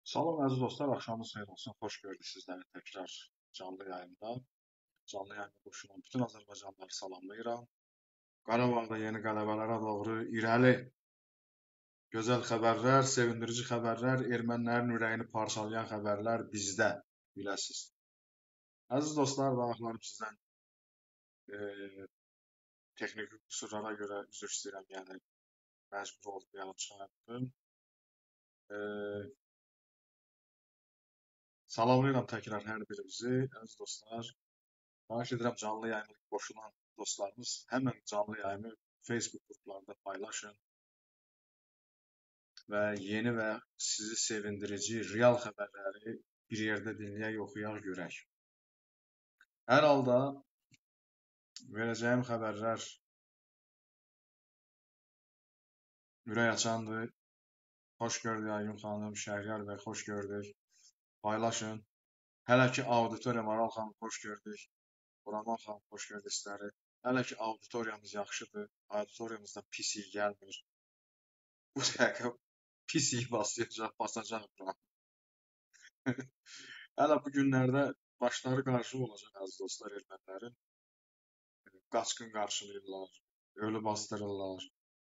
Salam əziz dostlar, axşamınız xeyir olsun. Xoş gördük sizləri təkrar canlı yayında. Canlı yayında qoşulan bütün Azərbaycanlıları salamlayıram. Qarabağda yeni qələbələrə doğru irəli gözəl xəbərlər, sevindirici xəbərlər, ermənilərin ürəyini parçalayan xəbərlər bizdə, biləsiz. Əziz dostlar, baxılarım sizdən texniki qüsurlara görə üzr istəyirəm, yəni məcbur oldum yanım çıxartdım. Salamlayıram təkrar hər birinizi, əziz dostlar. Xahiş edirəm canlı yayına qoşulan dostlarımız həmin canlı yayını Facebook qruplarında paylaşın və yeni və sizi sevindirici, real xəbərləri bir yerdə dinləyək, oxuyaq, görək. Hər halda verəcəyim xəbərlər ürək açandır. Xoş gördük Aygün xanım, Şəhriyar bəy, xoş gördük. Paylaşın. Hələ ki auditoriya Maral xanım, xoş gördük. Buraman xanım, xoş gördük sizləri. Hələ ki auditoriyamız yaxşıdır. Auditoriyamızdan pis iyi gəlmir. Bu dəqiqə pis iyi basacaq bura. Hələ bu günlərdə başları qarşı olacaq əziz dostlar ermənilərin. Qaçqın qarşılayırlar, ölü bastırırlar.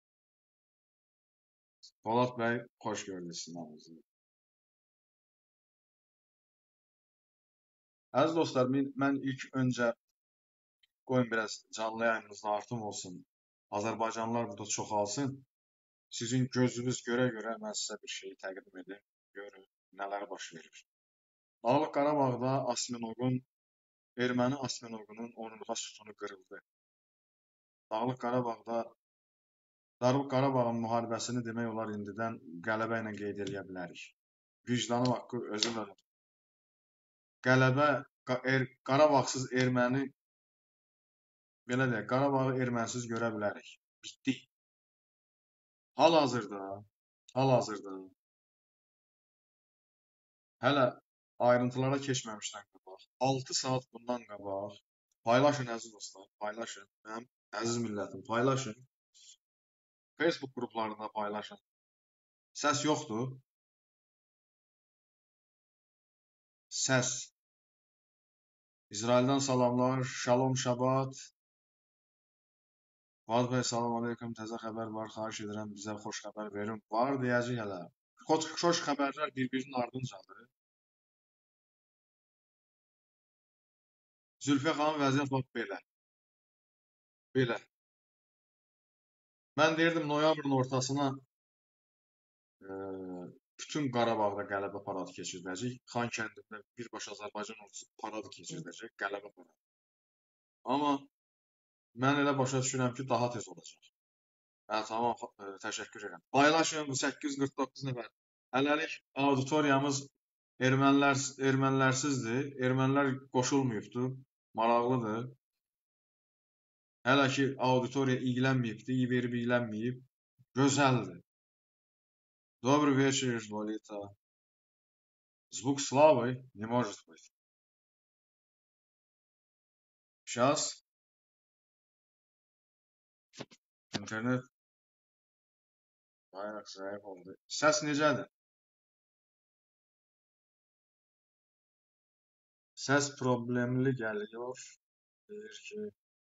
Polat bəy, xoş gördük sizin hamınızı. Əziz dostlar, mən ilk öncə qoyun biraz canlı yayınımızda artım olsun. Azərbaycanlılar burada çoxalsın. Sizin gözünüz görə-görə mən sizə bir şey təqdim edim. Görün nələr baş verir. Dağlıq Qarabağda erməni Asmenoqunun onurğa sütunu qırıldı. Dağlıq Qarabağın müharibəsini demək olar indidən qələbə ilə qeyd edə bilərik. Vicdanım haqqı özü verir. Qələbə, Qarabağsız erməni, belə deyək, Qarabağı ermənsiz görə bilərik. Bitdi. Hal-hazırda, hələ ayrıntılara keçməmişdən qabaq, 6 saat bundan qabaq, paylaşın əziz dostlar, paylaşın, mənim əziz millətim, paylaşın. Facebook qruplarında paylaşın. Səs yoxdur. Səs. İsraildən salamlar. Şalom Şabat. Fuad bəy, salam aleyküm. Təzə xəbər var. Xahiş edirəm bizə xoş xəbər verin. Var deyəcək hələ. Xoş xəbərlər bir-birinin ardıncadır. Zülfiyə xanım vəziyyət bax belə. Belə. Mən deyirdim noyabrın ortasına bütün Qarabağda qələbə paradı keçiriləcək. Xankəndində birbaşa Azərbaycan ordusu paradı keçiriləcək, qələbə paradı. Amma mən elə başa düşürəm ki, daha tez olacaq. Tamam, təşəkkür edirəm. Paylaşın, bu 849 nəfər. Hələlik auditoriyamız ermənilərsizdir. Ermənilər qoşulmayıbdır, maraqlıdır. Hələ ki auditoriya ilgilənməyibdir, iyi verib ilgilənməyib. Gözəldir. Добрый вечер, Лолита. Звук славы не может быть. Сейчас internet bayağı zayıf oldu. Səs necədir? Səs problemli gəliyor. Deyir ki,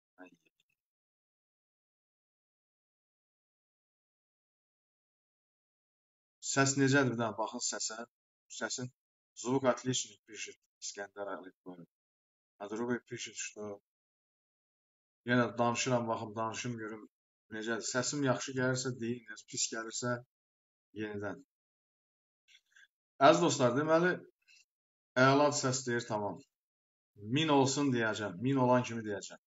səs necədir? Bir daha baxın səsə. Səsin звук отличный, пишет İskəndər Əliyev. Другой пишет, что yenə danışıram, baxım danışım görüm necədir. Səsim yaxşı gəlirsə deyin, pis gəlirsə yenidən. Əziz dostlar, deməli əla səs deyir, tamam. 1000 olsun deyəcəm. 1000 olan kimi deyəcəm.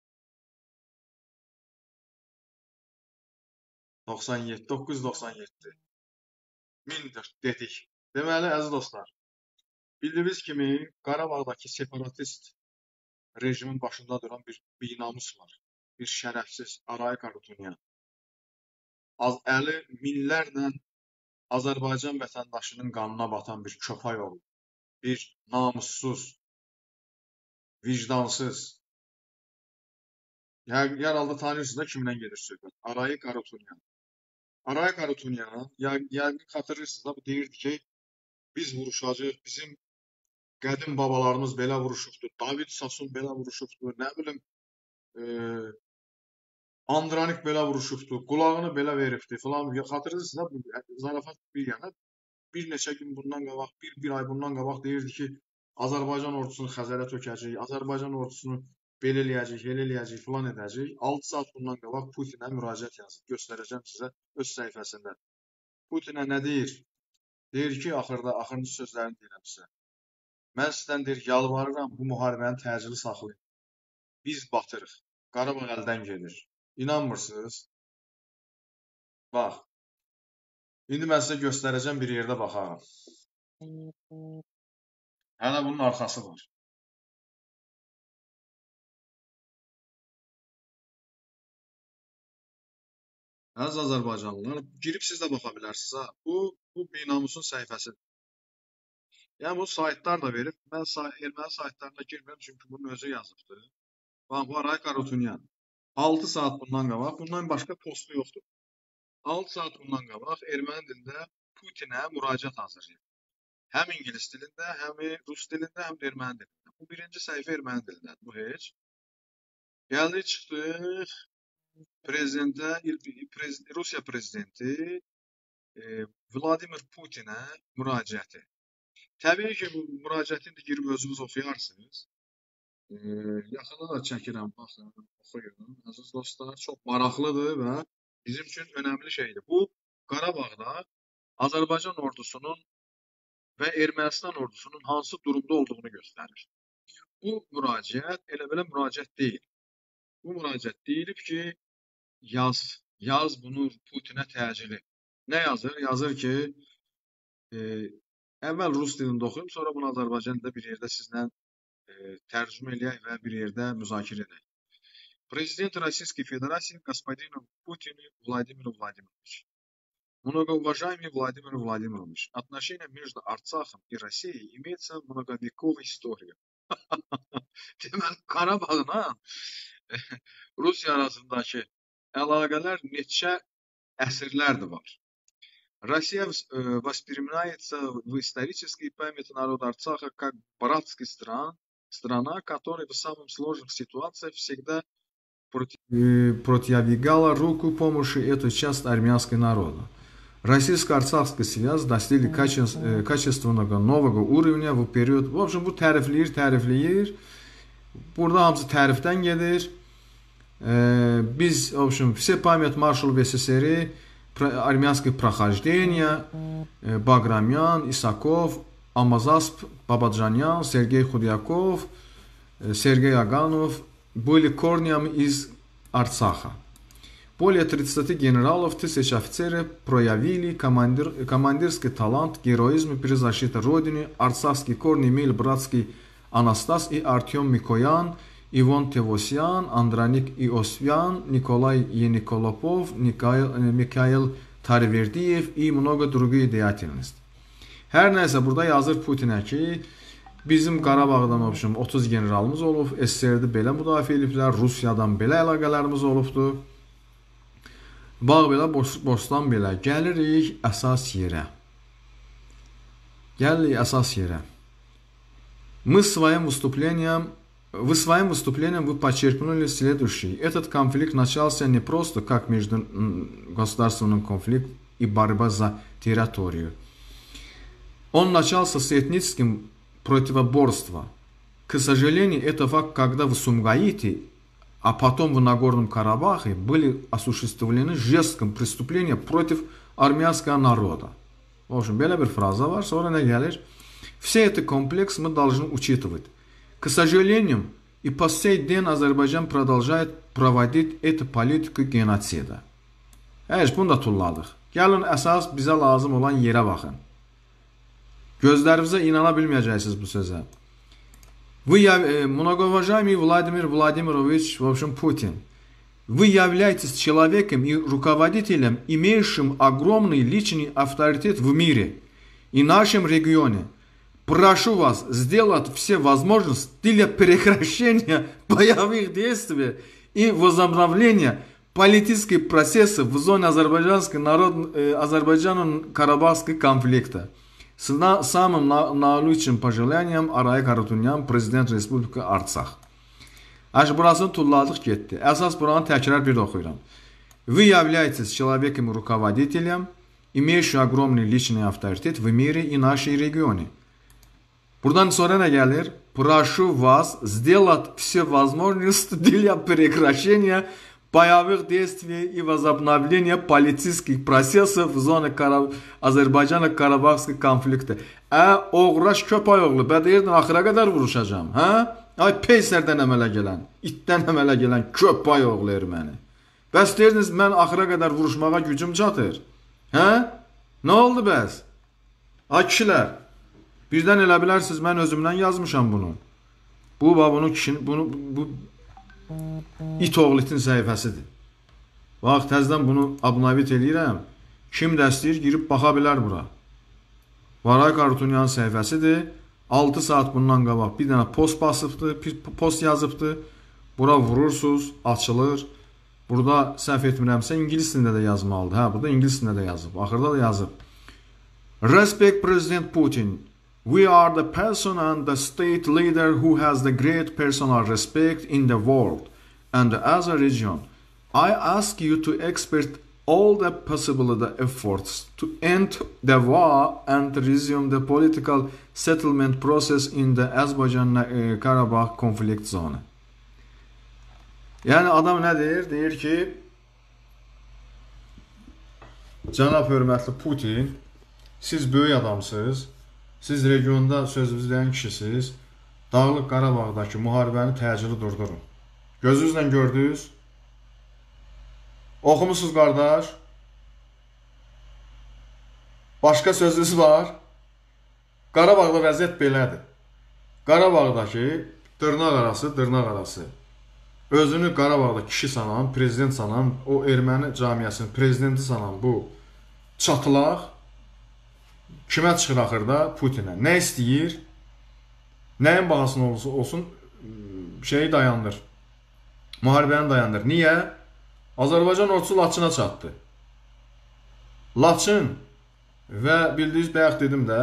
97, 997. 1000 dedik. Deməli, əziz dostlar, bildiyiniz kimi Qarabağdakı separatist rejimin başında duran bir binamus var. Bir şərəfsiz Arayik Harutyunyan. Əli minlərlə Azərbaycan vətəndaşının qanına batan bir köpək oğlu. Bir namussuz, vicdansız. Yeraltı tanıyorsunuz da kimdən gedir söhbət? Arayik Harutyunyan. Arayik Harutyunyana, yəqin xatırlayırsınız da, bu deyirdi ki, biz vuruşacağıq, bizim qədim babalarımız belə vuruşubdur, David Sasun belə vuruşubdur, nə bilim, Andranik belə vuruşubdur, qulağını belə veribdir filan. Xatırlayırsınız da, zarafat bir yana. Bir neçə gün bundan qabaq, bir ay bundan qabaq deyirdi ki, Azərbaycan ordusunu Xəzərə tökəcək, Azərbaycan ordusunu belə eləyəcək, elə eləyəcək, filan edəcək. 6 saat bundan qabaq Putinə müraciət yazıb. Göstərəcəm sizə öz səhifəsində. Putinə nə deyir? Deyir ki, axırıncı sözlərini deyirəm sizə. Mən sizdən deyir, yalvarıram bu müharibəni təcili saxlayın. Biz batırıq. Qarabağ əldən gedir. İnanmırsınız? Bax. İndi mən sizə göstərəcəm, bir yerdə baxarım. Hələ bunun arxası var. Əziz Azərbaycanlılar, girib siz də baxa bilərsiniz. Ha? Bu Binamusun səhifəsidir. Yəni, bu saytlar da verib. Mən erməni saytlarına girmirəm, çünki bunun özü yazıbdır. Bax, bu Rayka Rutunyan. 6 saat bundan qabaq, bundan başqa postu yoxdur. 6 saat bundan qabaq erməni dilində Putinə müraciət hazırlayıb. Həm ingilis dilində, həm rus dilində, həm də erməni dilində. Bu birinci səhifə erməni dilindədir. Bu heç. Gəldik, çıxdıq prezidentə, Rusiya prezidenti Vladimir Putinə müraciəti. Təbii ki, bu müraciətin də girib özünüz oxuyarsınız. Yaxına da çəkirəm, baxın, oxuyun. Əziz dostlar, çox maraqlıdır və bizim üçün önəmli şeydir. Bu, Qarabağda Azərbaycan ordusunun və Ermənistan ordusunun hansı durumda olduğunu göstərir. Bu müraciət elə belə müraciət deyil. Bu müraciət deyilib ki, yaz bunu Putinə təcili. Nə yazır? Yazır ki, əvvəl rus dilində oxuyum, sonra bunu Azərbaycan dilində bir yerdə sizlə tərcümə eləyək və bir yerdə müzakirə edək. Президент Российской Федерации господин Путин Владимир Владимирович. Многоуважаемый Владимир Владимирович, отношения между Арцахом и Россией имеются многовековую историю. Deməli, Qarabağla Rusiya arasındakı əlaqələr neçə əsrlərdir var. Россия воспринимается в исторической памяти народа Арцаха как братская страна, которая в самых сложных ситуациях всегда протягивала руку помощи этой части армянского народа. Российско-арцахская связь достигли качественного нового уровня в период. В общем, bu tərifləyir. Burada hamısı tərifdən gedir. Biz, в общем, все память маршал в СССР, армянское прохождение, Баграмян, Исаков, Амазасп, Бабаджанян, Сергей Худяков, Сергей Аганов были корнями из Арцаха. Более 30 генералов, тысяч офицеров проявили командирский талант, героизм при защите Родины. Арцахские корни имели братский Анастас и Артем Микоян, Иван Тевосян, Андроник Иосифян, Николай Ениколопов, Mikhail Tarverdiyev и много другие деятельности. Hər nəysə, burada yazır Putinə ki, bizim Qarabağdan 30 generalımız olub, SSR-də belə müdafiə ediblər, Rusiyadan belə əlaqələrimiz olubdur. Bağ belə, Bostan belə. Gəlirik əsas yerə. Вы своим выступлением вы подчеркнули следующее. Этот конфликт начался не просто как межгосударственный конфликт и борьба за территорию. Он начался с этническим противоборством. К сожалению, это факт, когда в Сумгаите, а потом в Нагорном Карабахе были осуществлены жесткие преступления против армянского народа. В общем, belə bir фраза var. Sonra nə gəlir? Все это комплекс мы должны учитывать. К сожалению, и по сей день Азербайджан продолжает проводить эту политику геноцида. Bunu da tulladıq. Gəlin, əsas bizə lazım olan yerə baxın. Gözlərinizə inana bilməyəcəksiniz bu sözə. Многоуважаемый Владимир Владимирович, в общем, Путин, вы являетесь человеком и руководителем, имеющим огромный личный авторитет в мире и нашем регионе. Прошу вас сделать все возможности для прекращения боевых действий и возобновления политических процессов в зоне Азербайджана-Карабахского конфликта. Самым наилучшим пожеланием Arayik Harutyunyan, Prezident Respublika Artsaq. Burasını tulladık getdi. Əsas buranı təkrar bir də oxuyuram. Вы являетесь человеком и руководителем, имеющим огромный личный авторитет в мире и нашей регионе. Buradan sonra nə gəlir? Прошу вас сделать все возможное для прекращения боевых действий и возобновления политических процессов в зоне Azərbaycan-Qarabağ konflikti. Oğraş köpək oğlu, bədeyirdin axıra qədər vuruşacağım. Ay peysərdən əmələ gələn, itdən əmələ gələn köpək oğlu erməni. Bəs deyirdiniz, mən axıra qədər vuruşmağa gücüm çatır. Nə oldu bəs? Ay kişilər, birdən elə bilərsiniz, mən özümdən yazmışam bunu. Bu it oğlu itin səhifəsidir. Bax, təzdən bunu abunavit eləyirəm. Kim də istəyir, girib baxa bilər bura. Arayik Harutyunyan səhifəsidir. 6 saat bundan qabaq bir dənə post basıbdır, post yazıbdır. Bura vurursunuz, açılır. Burada səhv etmirəmsə, ingilis dilində də yazmalıdır. Burada ingilis dilində də yazıb. Axırda da yazıb. Respect President Putin. We are the person and the state leader who has the great personal respect in the world and as a region. I ask you to expert all the possible efforts to end the war and resume the political settlement process in the Azərbaycan-Qarabağ conflict zone. Yəni adam nə deyir? Deyir ki, cənab hörmətli Putin, siz böyük adamsınız. Siz regionda sözünüzü deyən kişisiniz. Dağlıq Qarabağdakı müharibəni təcili durdurun. Gözünüzlə gördünüz. Oxumusunuz qardaş. Başqa sözünüz var. Qarabağda vəziyyət belədir. Qarabağdakı dırnaq arası. Özünü Qarabağda kişi sanan, prezident sanan, o erməni camiyyəsinin prezidenti sanan bu çatılaq kimə çıxır axırda? Putinə. Nə istəyir? Nəyin bahasına olursa olsun şeyi dayandır. Müharibəni dayandır. Niyə? Azərbaycan ordusu Laçına çatdı. Laçın və bildiyiniz bayaq dedim də,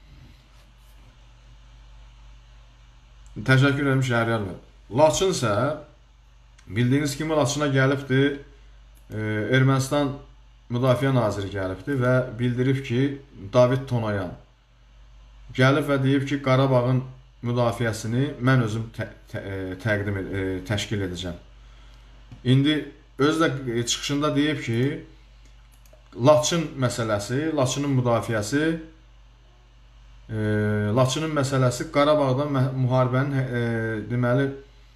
təşəkkür edim Şəhriyar bəy. Laçın isə bildiyiniz kimi Laçına gəlibdir. Ermənistan Müdafiə naziri gəlibdir və bildirib ki, David Tonayan gəlib və deyib ki, Qarabağın müdafiəsini mən özüm təşkil edəcəm. İndi özü də çıxışında deyib ki, Laçın məsələsi, Laçının müdafiəsi, Laçının məsələsi Qarabağda müharibənin deməli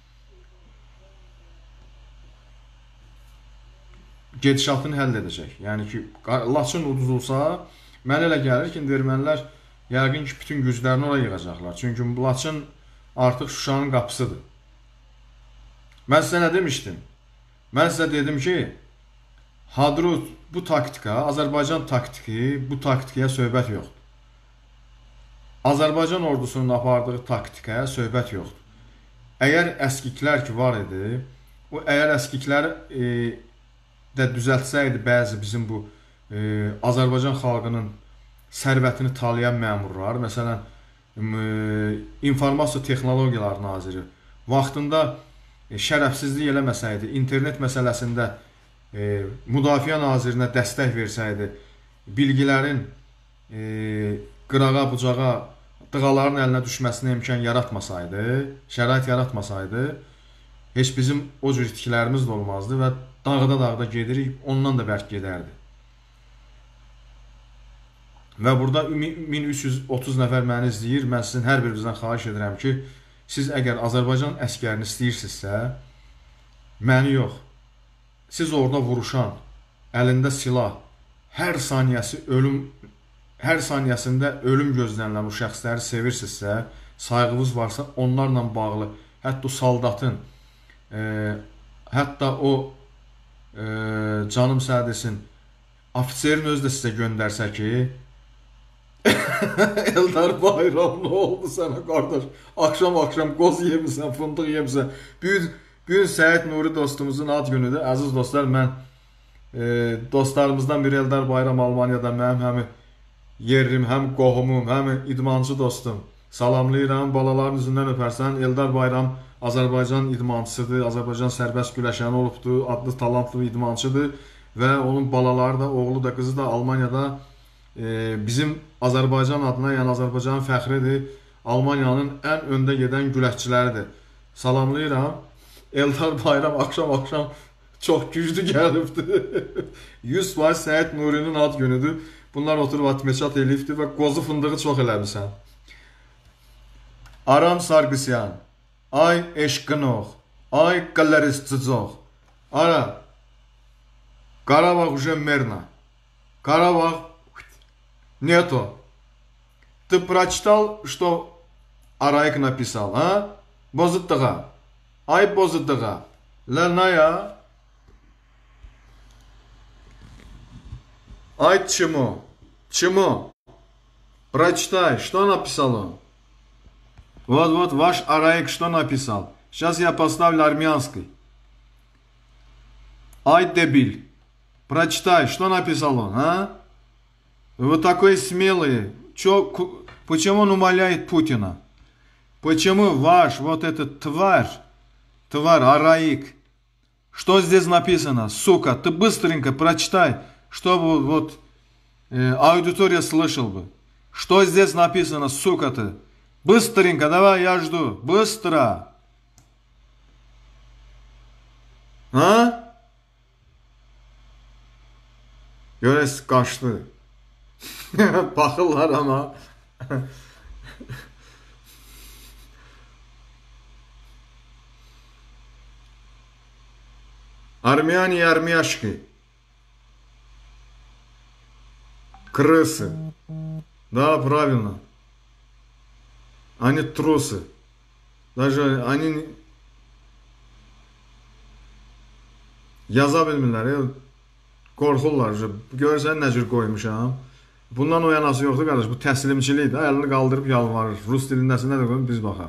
gedişatını həll edəcək. Yəni ki, Laçın uduzulsa, mənə elə gəlir ki, ermənilər yəqin ki, bütün güclərini oraya yığacaqlar. Çünki Laçın artıq Şuşanın qapısıdır. Mən sizə nə demişdim? Mən sizə dedim ki, Hadrut bu taktika, Azərbaycan taktiki, bu taktikaya söhbət yoxdur. Azərbaycan ordusunun apardığı taktikaya söhbət yoxdur. Əgər əskiklər ki var idi, o əgər əskiklər də düzəltsəydi bəzi bizim bu Azərbaycan xalqının sərvətini talayan məmurlar, məsələn, İnformasiya Texnologiyaları Naziri vaxtında şərəfsizlik eləməsəydi, internet məsələsində Müdafiə Nazirinə dəstək versəydi, bilgilərin qırağa, bucağa, dığaların əlinə düşməsinə imkan yaratmasaydı, şərait yaratmasaydı, heç bizim o cür itkilərimiz də olmazdı və dağda gedirik, ondan da bərk gedərdi. Və burada 1330 nəfər məni izləyir. Mən sizin hər birinizdən xahiş edirəm ki, siz əgər Azərbaycan əskərini istəyirsinizsə, məni yox, siz orada vuruşan, əlində silah, hər saniyəsində ölüm gözlənilən o şəxsləri sevirsinizsə, sayğınız varsa, onlarla bağlı, hətta o saldatın, hətta o canım səhədesin, ofisiyerin özü də sizə göndərsə ki, Eldar Bayram, nə oldu sənə qardaş? Axşam qoz yemisən, fındıq yemisən. Bugün Səyid Nuri dostumuzun ad günüdür. Əziz dostlar, mən dostlarımızdan biri Eldar Bayram Almaniyada mənim həmi yerlim, həm qohumum, həm idmançı dostum. Salamlayıram, balaların üzündən öpərsən. Eldar Bayram Azərbaycan idmançısıdır, Azərbaycan sərbəst güləşəni olubdur, adlı talantlı idmançıdır və onun balaları da, oğlu da, qızı da Almaniyada bizim Azərbaycan adına, yəni Azərbaycanın fəxridir, Almaniyanın ən öndə gedən güləşçiləridir. Salamlayıram. Eldar Bayram axşam çox güclü gəlibdir. 100% Səyid Nurinin ad günüdür. Bunlar oturub atmeçat eləyibdir və qozu fındığı çox eləmişsən. Aram Sargısyan, ay eşqinox, ay qalaristzox. Ara, Qarabağ уже мерно. Карабах нету. Ты прочитал, что Арайк написал, а? Бозыттыға. Ай бозыттыға. Ланая. Ай чему? Чему? Прочитай, что написал он? Вот, ваш Арайк что написал? Сейчас я поставлю армянский. Ай дебиль. Прочитай, что написал он, а? Вы такой смелый. Почему он умоляет Путина? Почему ваш вот этот тварь Араик, что здесь написано? Сука, ты быстренько прочитай, чтобы вот аудитория слышал бы. Что здесь написано, сука ты? Быстренько, давай, я жду. Быстро. А? Görəs qaçdı. Baxırlar ama. Армяне и армяшки. Крысы. Да, правильно. Они трусы. Даже они yaza bilmirlər. Qorxurlar. Görürsən nə cür qoymuşam. Bundan o yanası yoxdur qardaş. Bu təslimçilikdir. Əlini qaldırıb yalvarır. Rus dilindəsinə də qoyun biz baxaq.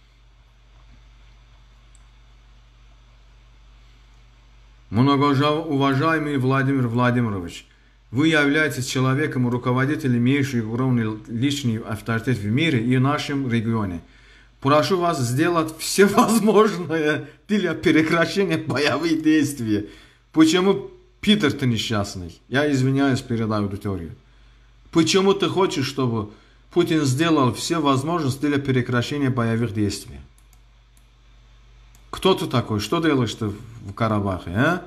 Многоуважаемый Владимир Владимирович, вы являетесь человеком, руководителем, имеющим огромный личный авторитет в мире и в нашем регионе. Прошу вас сделать все возможное для прекращения боевых действий. Почему, Питер, ты несчастный? Я извиняюсь перед аудиторией. Почему ты хочешь, чтобы Путин сделал все возможности для прекращения боевых действий? Кто ты такой? Что делаешь ты в Карабахе, а?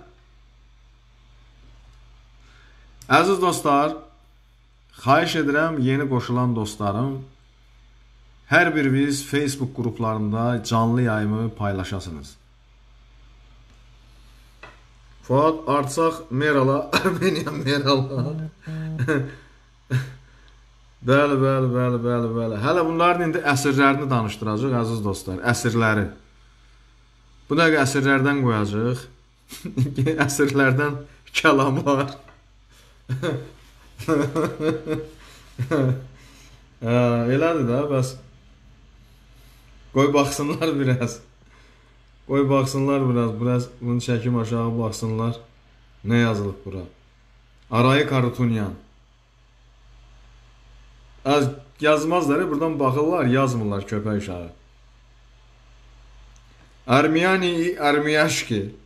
Əziz dostlar, xahiş edirəm yeni qoşulan dostlarım, hər biriniz Facebook qruplarında canlı yayımı paylaşasınız. Fuad Artsaq Merala, Armeniya Merala. Bəli. Hələ bunların indi əsirlərini danışdıracaq, əziz dostlar, əsirləri. Bu dəqiqə əsirlərdən qoyacaq. Əsirlərdən kəlamlar. Elədir də, bəs. Qoy baxsınlar biraz. Biraz bunu çəkim aşağı baxsınlar. Nə yazılıb bura? Arayik Harutunyan. Yazmazlar, buradan baxırlar, yazmırlar köpək uşağı. Armyani и армяшки.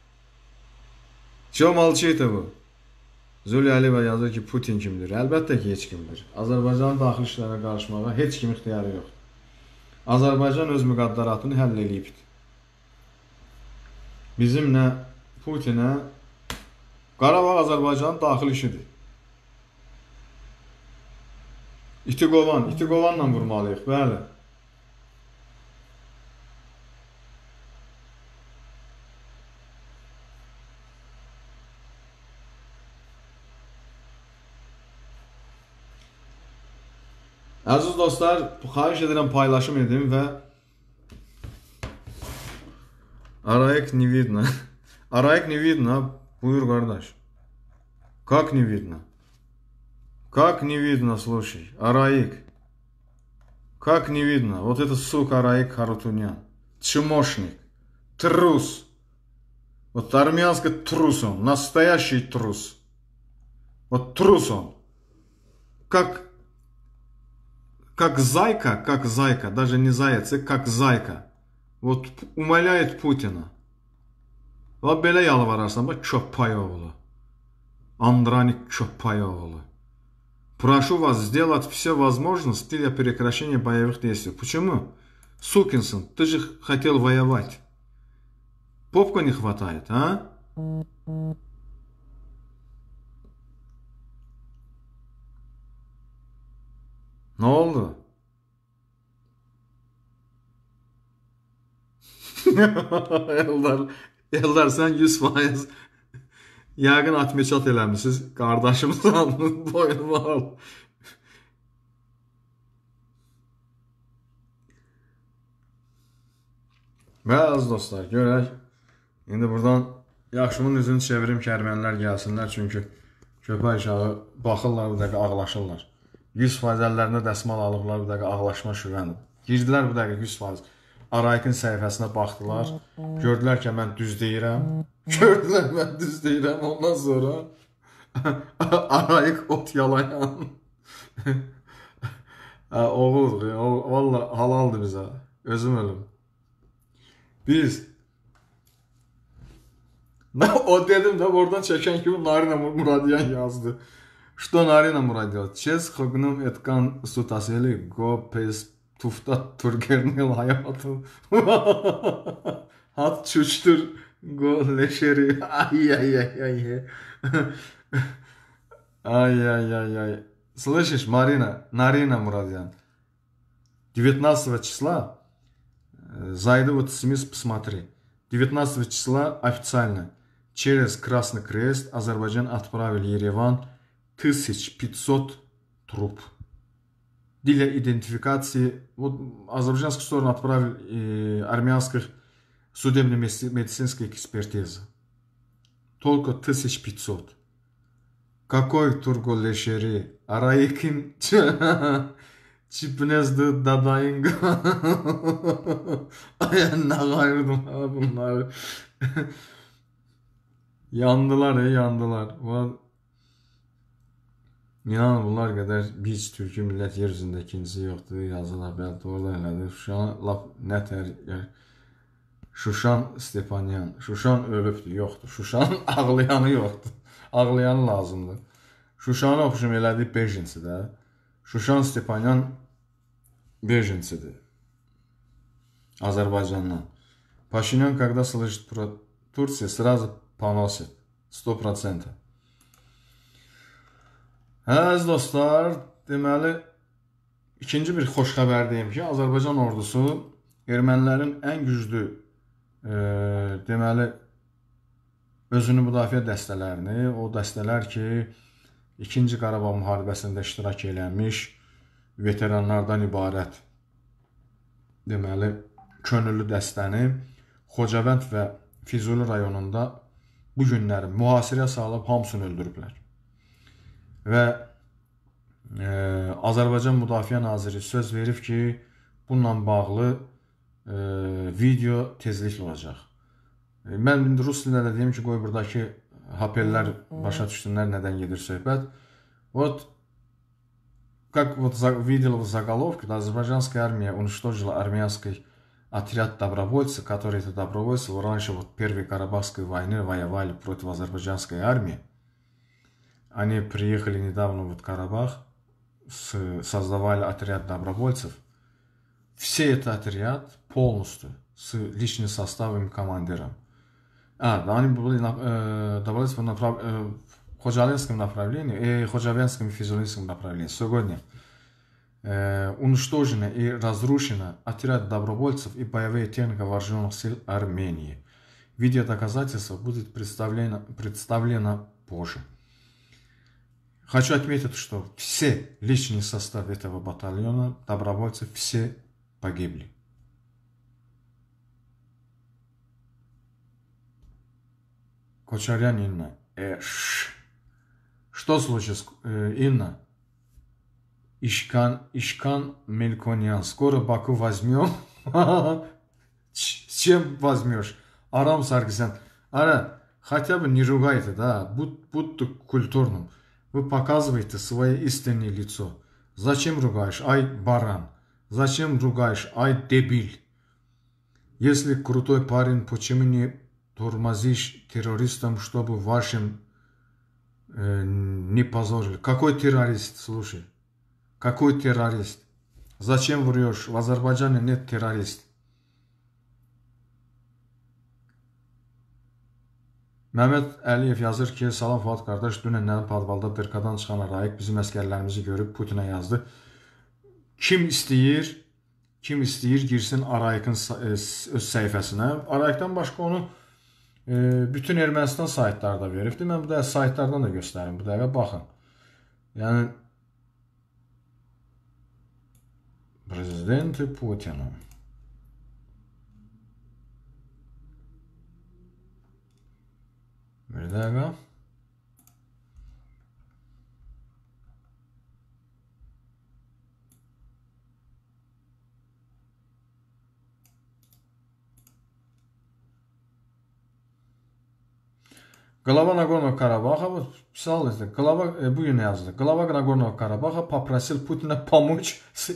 Čo молчит bu? Zülya Əliyeva yazır ki, Putin kimdir? Əlbəttə ki, heç kimdir. Azərbaycanın daxili işlərə qarışmağa heç kim ixtiyarı yox. Azərbaycan öz müqaddaratını həll eləyibdir. Bizim nə Putinə Qarabağ Azərbaycanın daxili işidir. İtiqovanla vurmalıyıq, bəli. Əziz dostlar, xahiş edirəm paylaşım edin və Arayik не видно. Arayik не видно, buyur qardaş. Как не видно? Как не видно, слушай, Арayik. Как не видно? Вот это сука Арayik Харутунян. Чмошник. Трус. Вот армянский трус он. Настоящий трус. Вот трус он. Как как зайка, даже не заяц, как зайка. Вот умоляет Putina. Və belə yalvararsan, bax köpək oğlu. Andranik köpək oğlu. Прошу вас сделать все возможности для прекращения боевых действий. Почему? Сукин сын, ты же хотел воевать. Попка не хватает, а? Ne oldu? Eldar sen 100% yəqin atmeçat eləmişsiniz. Qardaşımız alnının boynuma al. Və az dostlar, görək. İndi buradan yaxşımın üzünü çevirim ki, ermənilər gəlsinlər. Çünki köpək uşağı baxırlar, bir dəqiqə ağlaşırlar. 100% əllərində dəsmal alıblar, bir dəqiqə ağlaşma şüvənib. Girdilər bir dəqiqə 100%. Arayik'in səhifəsinə baxdılar. Gördülər ki, mən düz deyirəm. Ondan sonra Arayik ot yalayan. Oğuldur. Valla halaldır bizə. Özüm ölüm. Biz o dedim de oradan çeken gibi Narina Muradyan yazdı. Что Нарина Muradyan? Честь хогнум эткан сутасели го пес tuftat turgernil hayatı. Hat çuçtur go leşeri. Ай. Слышишь, Нарина Muradyan? 19 числа зайду вот СМИ, посмотри. 19 числа официально через Красный Крест Азербайджан отправил Ереван 1500 труп. Для идентификации, вот азербайджанскую сторону отправили армянских судебно-медицинской экспертизы. Только 1500. Какой турголешери? Арайкин Çipnezdi dadayınga. Ay ne gayrdım bunlar. Yandılar. İnan bunlar kadar biz Türk'ü millət yer üzündə ikincisi yoxdur. Yazılar bəlkə orada elədir. Şuşan lap nətər Şuşan Stepanyan. Şuşan ölübdür, yoxdur. Şuşan ağlayanı yoxdur. Ağlayanı lazımdır. Şuşanı oxuşum elədi Bejinsi də. Şuşan Stepanyan беженцыdır. Азербайджаннан. Пашинян, когда слышит про Турцию, сразу поносит. 100%. Əziz dostlar, deməli, ikinci bir xoş xəbər deyim ki, Azərbaycan ordusu ermənilərin ən güclü deməli, özünü müdafiə dəstələrini, o dəstələr ki, 2-ci Qarabağ müharibəsində iştirak eləmiş veteranlardan ibarət deməli, könüllü dəstəni Xocavənd və Füzuli rayonunda bu günləri mühasirəyə salıb hamısını öldürüblər. Və Azərbaycan Müdafiə Naziri söz verib ki, bununla bağlı video tezliklə olacaq. Mən rus dilində deyim ki, qoy buradakı hapellər başa düşsünlər, nədən gedir söhbət. Вот, как вот видел в заголовке, азербайджанская армия уничтожила армянский отряд добровольцев, которые это добровольцы раньше вот Первой Карабахской войны воевали против азербайджанской армии. Они приехали недавно в Карабах, создавали отряд добровольцев. Все этот отряд полностью с личным составом и командиром. Они были добровольцы в Ходжалинском направлении и Ходжавенском и Физулинском направлении. Сегодня уничтожено и разрушено отряд добровольцев и боевые техники вооруженных сил Армении. Видеодоказательство будет представлено позже. Хочу отметить, что все личный состав этого батальона добровольцев все погибли. Кочарян Инна. Что случилось, Инна? Ишкан Мельконян. Скоро Баку возьмем. Чем возьмешь? Арам Саркисян. Ара, хотя бы не ругайте, да, будьте культурным. Вы показываете свое истинное лицо. Зачем ругаешь? Ай, баран. Зачем ругаешь? Ай, дебил. Если крутой парень, почему не тормозишь террористам, чтобы вашим не позорили? Какой террорист, слушай? Какой террорист? Зачем врешь? В Азербайджане нет террористов. Məhəmməd Əliyev yazır ki, salam Fuad qardaş, dünənlərin padvalda Dırkadan çıxan Arayik bizim əskərlərimizi görüb Putinə yazdı. Kim istəyir girsin Arayikin öz səhifəsinə. Arayikdən başqa onu bütün Ermənistan saytları da veribdi. Mən bu da saytlardan da göstərim. Bu dəqiqə baxın. Yəni Prezidenti Putin'in bir dakika. Глава Нагорного Карабаха, вот писал это, бugün yazdı. Глава Нагорного Карабаха попросил Путина помочь с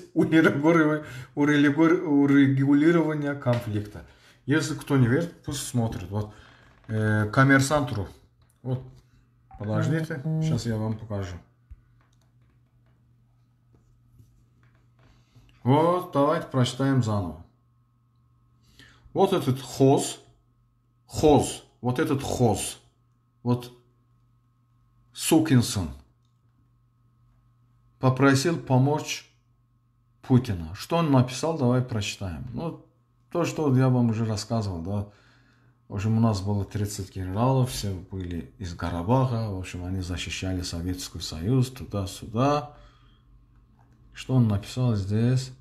урегулированием конфликта. Если кто не верит, пусть смотрит. Вот Коммерсант.ру. Вот, подождите, сейчас я вам покажу. Вот, давайте прочитаем заново. Вот этот хоз, вот этот хоз. Вот сукин сын попросил помочь Путина. Что он написал, давай прочитаем. Ну, то, что я вам уже рассказывал, да. В общем, у нас было 30 генералов, все были из Карабаха. В общем, они защищали Советский Союз туда-сюда. Что он написал здесь?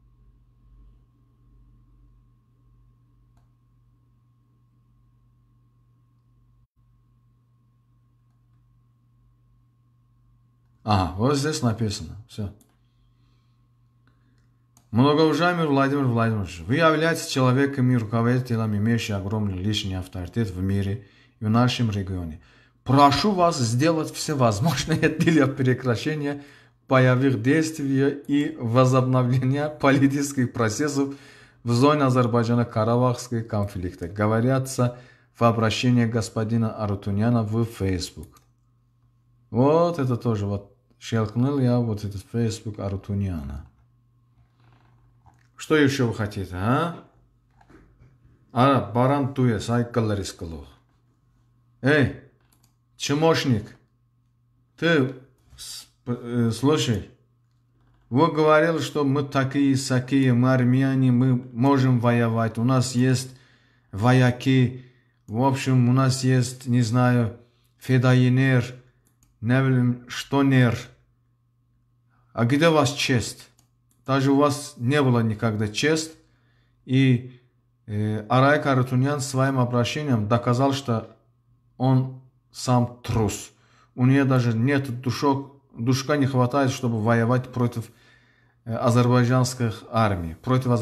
Ага, вот здесь написано. Все. Многоуважаемый Владимир Владимирович, вы являетесь человеком и руководителем, имеющим огромный личный авторитет в мире и в нашем регионе. Прошу вас сделать все возможное для прекращения боевых действий и возобновления политических процессов в зоне Азербайджана-Карабахского конфликта. Говорится в обращении господина Арутюняна в Facebook. Вот это тоже, вот щелкнул я вот этот Facebook Арутюняна. Что еще вы хотите, а? Баран туес, ай каларискалох. Эй, чмошник, ты, слушай, вы говорили, что мы такие-сякие, мы армяне, мы можем воевать, у нас есть вояки, в общем, у нас есть, не знаю, федоинер, не знаю, что нер. А где у вас честь? Даже у вас не было никогда честь. И Арайк Арутюнян своим обращением доказал, что он сам трус. У нее даже нет душка не хватает, чтобы воевать против азербайджанской армии.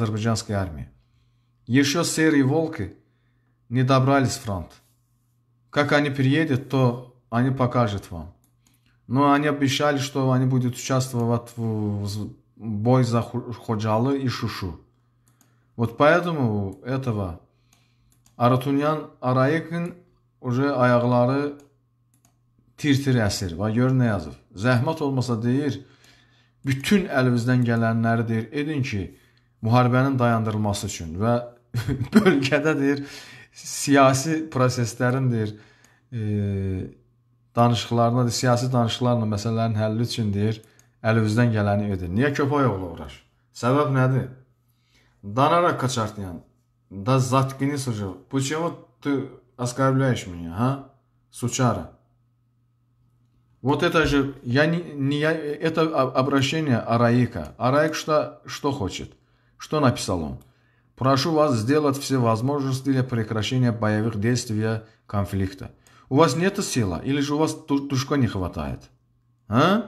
Еще серые волки не добрались в фронт. Как они приедут, то они покажут вам. Но они обещали, что они будут участвовать в бой за Ходжалы и Шушу. Вот поэтому этого Арутюнян Arayik'in уже ayaqları tir-tir əsir. Və gör nə yazır. Zəhmət olmasa deyir, bütün əlinizdən gələnləri deyir, edin ki, müharibənin dayandırılması üçün və bölgədə deyir, siyasi proseslərin deyir, danışıqlarına, siyasi danışıqlarla məsələlərin həlli üçün deyir, əlinizdən gələni edin. Niyə köpək oğlu uğraş? Səbəb nədir? Danara Качартян, да заткнись уже. Почему ты оскорбляешь меня, а? Сучара. Вот это же, это обращение Арайика. Арайик что хочет? Что написал он? Прошу вас сделать все возможности для прекращения боевых действий конфликта. У вас нет силы или же у вас душка не хватает? А?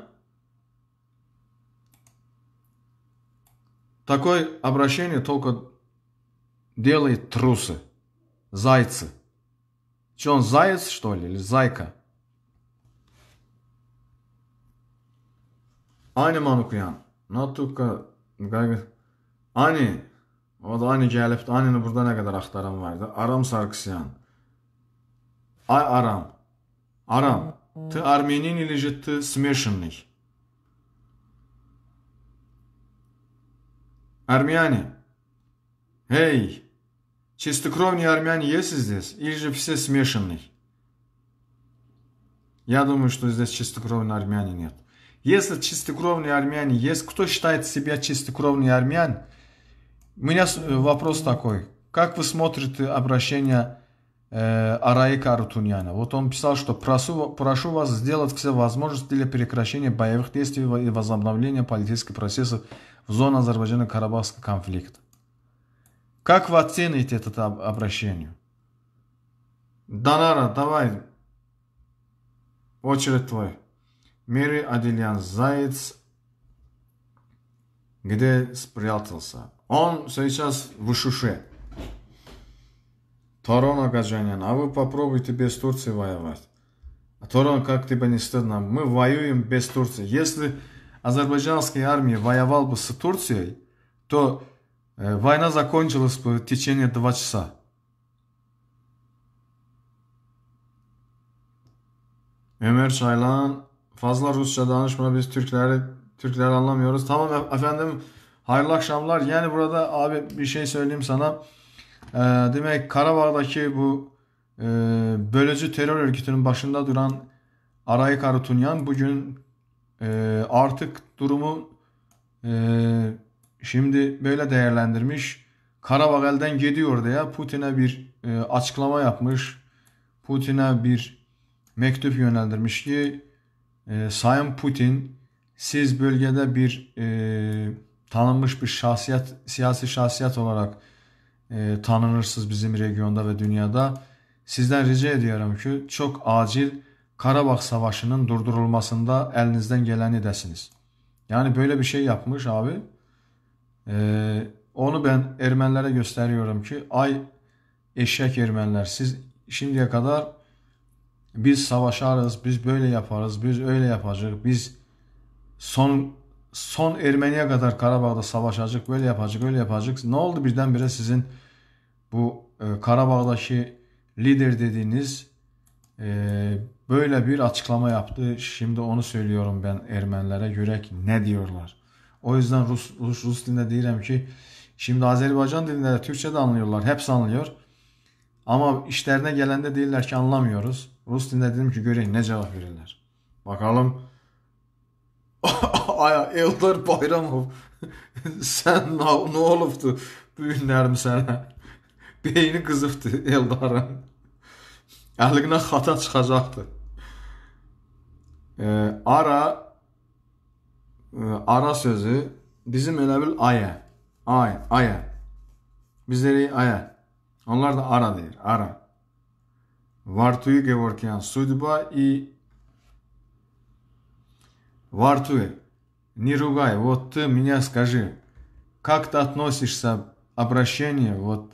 Такое обращение только делает трусы, зайцы. Что он, заяц, что ли, или зайка? Aynı Manukuyan. Natuka Ani. O da Ani gəlibdi. Anini burada nə qədər axtaran vardı. Aram Sarkisyan. Ay Aram. Aram. Ты армянин или же ты смешанный? Армяне. Эй, чистокровные армяне есть здесь? Или же все смешанные? Я думаю, что здесь чистокровные армяне нет. Если чистокровные армяне есть, кто считает себя чистокровный армян? У меня вопрос такой. Как вы смотрите обращение Араика Арутуняна? Вот он писал, что прошу вас сделать все возможности для прекращения боевых действий и возобновления политических процессов в зоне Азербайджана-Карабахского конфликта. Как вы оцените это обращение? Данара, давай. Очередь твой. Мери Адильян Заяц. Где спрятался? Он сейчас в Ишуше. Торон Агаджанян, а вы попробуйте без Турции воевать. А Торон, как тебе не стыдно, мы воюем без Турции. Если азербайджанская армия воевала бы с Турцией, то война закончилась бы в течение 2 часа. Ömer Çaylan, fazla Rusça danışma, biz Türkleri anlamıyoruz. Tamam efendim, hayırlı akşamlar. Yani burada abi bir şey söyleyeyim sana. Demek Karabağ'daki bu bölücü terör örgütünün başında duran Arayik Harutyunyan bugün artık durumu şimdi böyle değerlendirmiş. Karabağ elden gidiyor diye Putin'e bir açıklama yapmış. Putin'e bir mektup yönlendirmiş ki Sayın Putin, siz bölgede bir tanınmış bir şahsiyet, siyasi şahsiyet olarak tanınırsınız bizim regionda ve dünyada. Sizden rica ediyorum ki çok acil Karabağ Savaşı'nın durdurulmasında elinizden geleni edesiniz. Yani böyle bir şey yapmış abi. Onu ben Ermenilere gösteriyorum ki ay eşek Ermeniler, siz şimdiye kadar biz savaşarız, biz böyle yaparız, biz öyle yapacağız, biz son Ermeniye kadar Karabağ'da savaşacak, böyle yapacak, öyle yapacak. Ne oldu birdenbire sizin bu Karabağ'daki lider dediğiniz böyle bir açıklama yaptı. Şimdi onu söylüyorum ben Ermenilere, görək ne diyorlar. O yüzden Rus dilinde deyirəm ki, şimdi Azerbaycan dilinde de Türkçe de anlıyorlar, hepsi anlıyor. Ama işlerine gelende değiller ki anlamıyoruz. Rus dilinde dedim ki göreyim ne cevap verirler. Bakalım. Aya Eldar Bayramov sen ne olubdu bu günlərim sənə? Beyni qızıbdı Eldarın. Əhliqinə xata çıxacaqdı. Ara sözü bizim elə bil aya. Aya. Bizləri aya. Onlar da ara deyir. Ara. Vartuyu Gevorkian. Судьба и Вартуй, не ругай, вот ты меня скажи, как ты относишься к обращению вот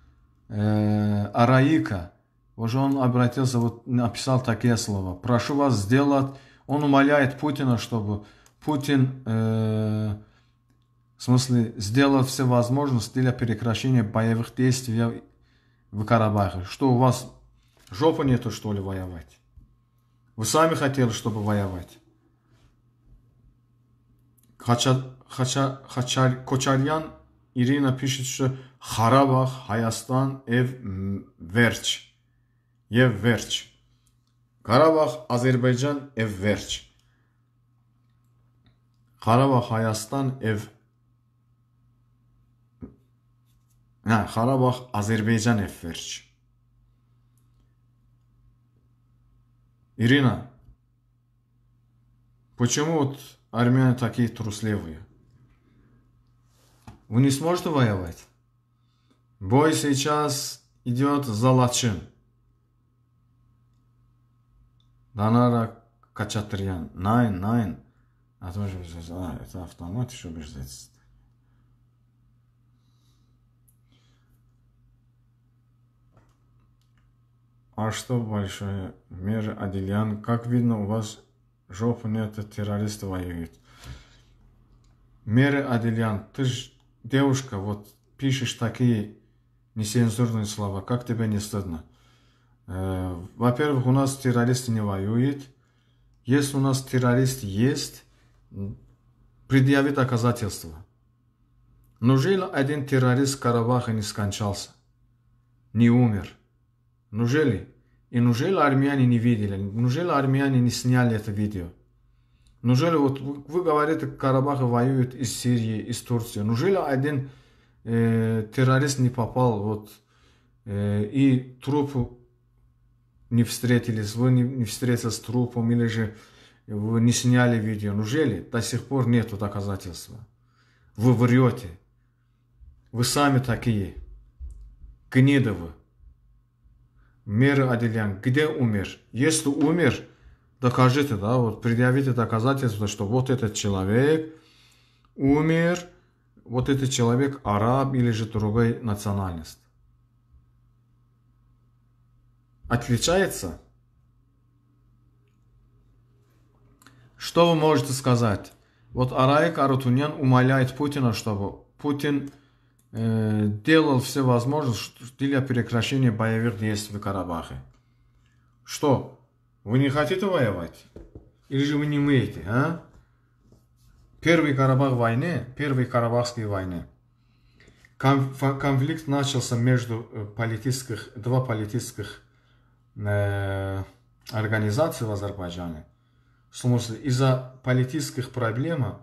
Араика, уже он обратился, вот написал такие слова, прошу вас сделать, он умоляет Путина, чтобы Путин, в смысле, сделал все возможности для прекращения боевых действий в Карабахе. Что у вас жопы нету, что ли, воевать? Вы сами хотели, чтобы воевать? Koçaryan Irina пишет, что Қарабağ, Hayastan, ev verç. Qarabağ, Azərbaycan, ev verç. Qarabağ, Hayastan, ev. Qarabağ, Azərbaycan, ev verç. Ирина, почему вот армяне такие трусливые? Вы не сможете воевать? Бой сейчас идет за Лачин. Данара Качатрян. Найн. Это автомат еще убеждается. А что большое? Мир Адильян. Как видно, у вас жопу нет, террористы воюют. Мера Аделян, ты ж девушка, вот пишешь такие нецензурные слова, как тебе не стыдно? Во-первых, у нас террористы не воюют. Если у нас террорист есть, предъяви доказательства. Неужели один террорист в Карабахе не скончался? Не умер? Неужели? И неужели армяне не видели? Неужели армяне не сняли это видео? Неужели вот вы говорите, Карабахе воюют из Сирии, из Турции? Неужели один террорист не попал вот и трупу не встретились, вы не встретились с трупом или же вы не сняли видео? Неужели до сих пор нету доказательства? Вы врете. Вы сами такие. Гнида вы. Мера Аделян, где умер? Если умер, докажите, да, вот предъявите доказательства, что вот этот человек умер, вот этот человек араб или же другой национальность. Отличается? Что вы можете сказать? Вот Арайк Арутунян умоляет Путина, чтобы Путин делал все возможное для прекращения боевых действий в Карабахе. Что? Вы не хотите воевать? Или же вы не умеете, а? Первый Карабахской войне. Конфликт начался между два политических организаций в Азербайджане. В смысле, из-за политических проблем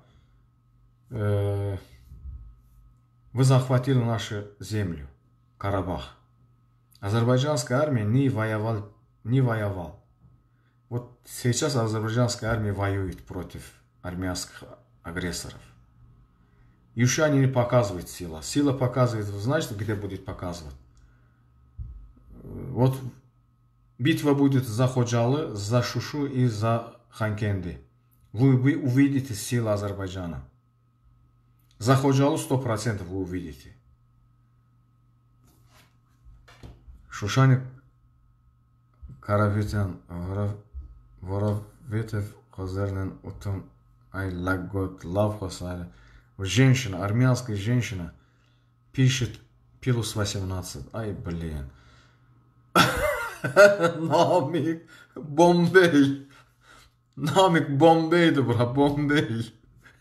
вы захватили нашу землю, Карабах. Азербайджанская армия не воевала. Вот сейчас азербайджанская армия воюет против армянских агрессоров. И еще они не показывают силу. Сила показывает, вы знаете, где будет показывать? Вот битва будет за Ходжалы, за Шушу и за Ханкенди. Вы увидите силу Азербайджана. За Ходжалу 100% вы увидите. Шушаник Каравитян Воровитев Хозернен Утум Ай Лагот Лав Хосаля. Женщина, армянская женщина, пишет плюс 18. Ай, блин. Намик Бомбей. Намик Бомбей'di bura, Bombey.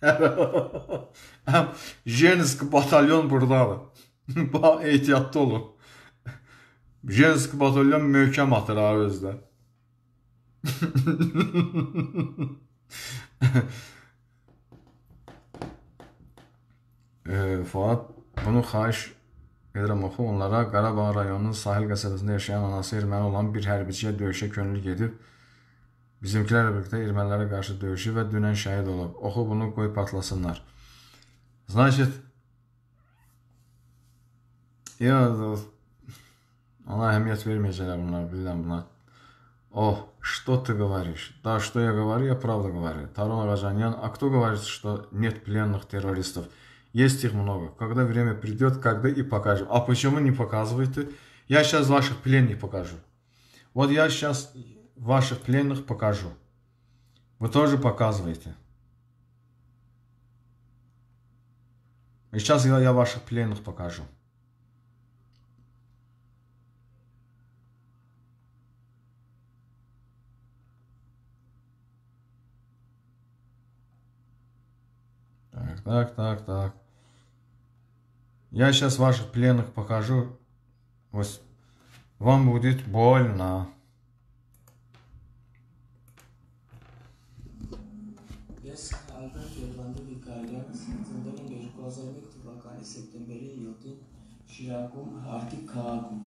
Женский batalyon buradadır. Bax, ehtiyatlı olun. Женский batalyon möhkəm atır ha özdə. Fuat, bunu xahiş edirəm oxu onlara. Qarabağ rayonunun sahil qəsəbəsində yaşayan anası erməni olan bir hərbiciyə döyüşə könüllü gedib. Bizimkilərlə birlikdə ermənilərə qarşı döyüşü və dünən şəhid olub. Oxu bunu qoy patlasınlar. Значит, ona əhəmiyyət verməyəcəklər bunlar, bilirəm bunlar. Что ты говоришь? Да, что я говорю, я правда говорю. Тарон Агаджанян, а кто говорит, что нет пленных террористов? Есть их много. Когда время придет, когда и покажем. А почему не показываете? Я сейчас ваших пленных покажу. Вот я сейчас ваших пленных покажу. Вы тоже показываете. И сейчас я ваших пленных покажу. Так. Я сейчас ваших пленных покажу. Вот. Вам будет больно. Ես Ալբերտ Երվանդի Վիկարյանս ծնվել եմ 2001 թվականի սեպտեմբերի 7-ին Շիրակում, Հարտիկ քաղաքում։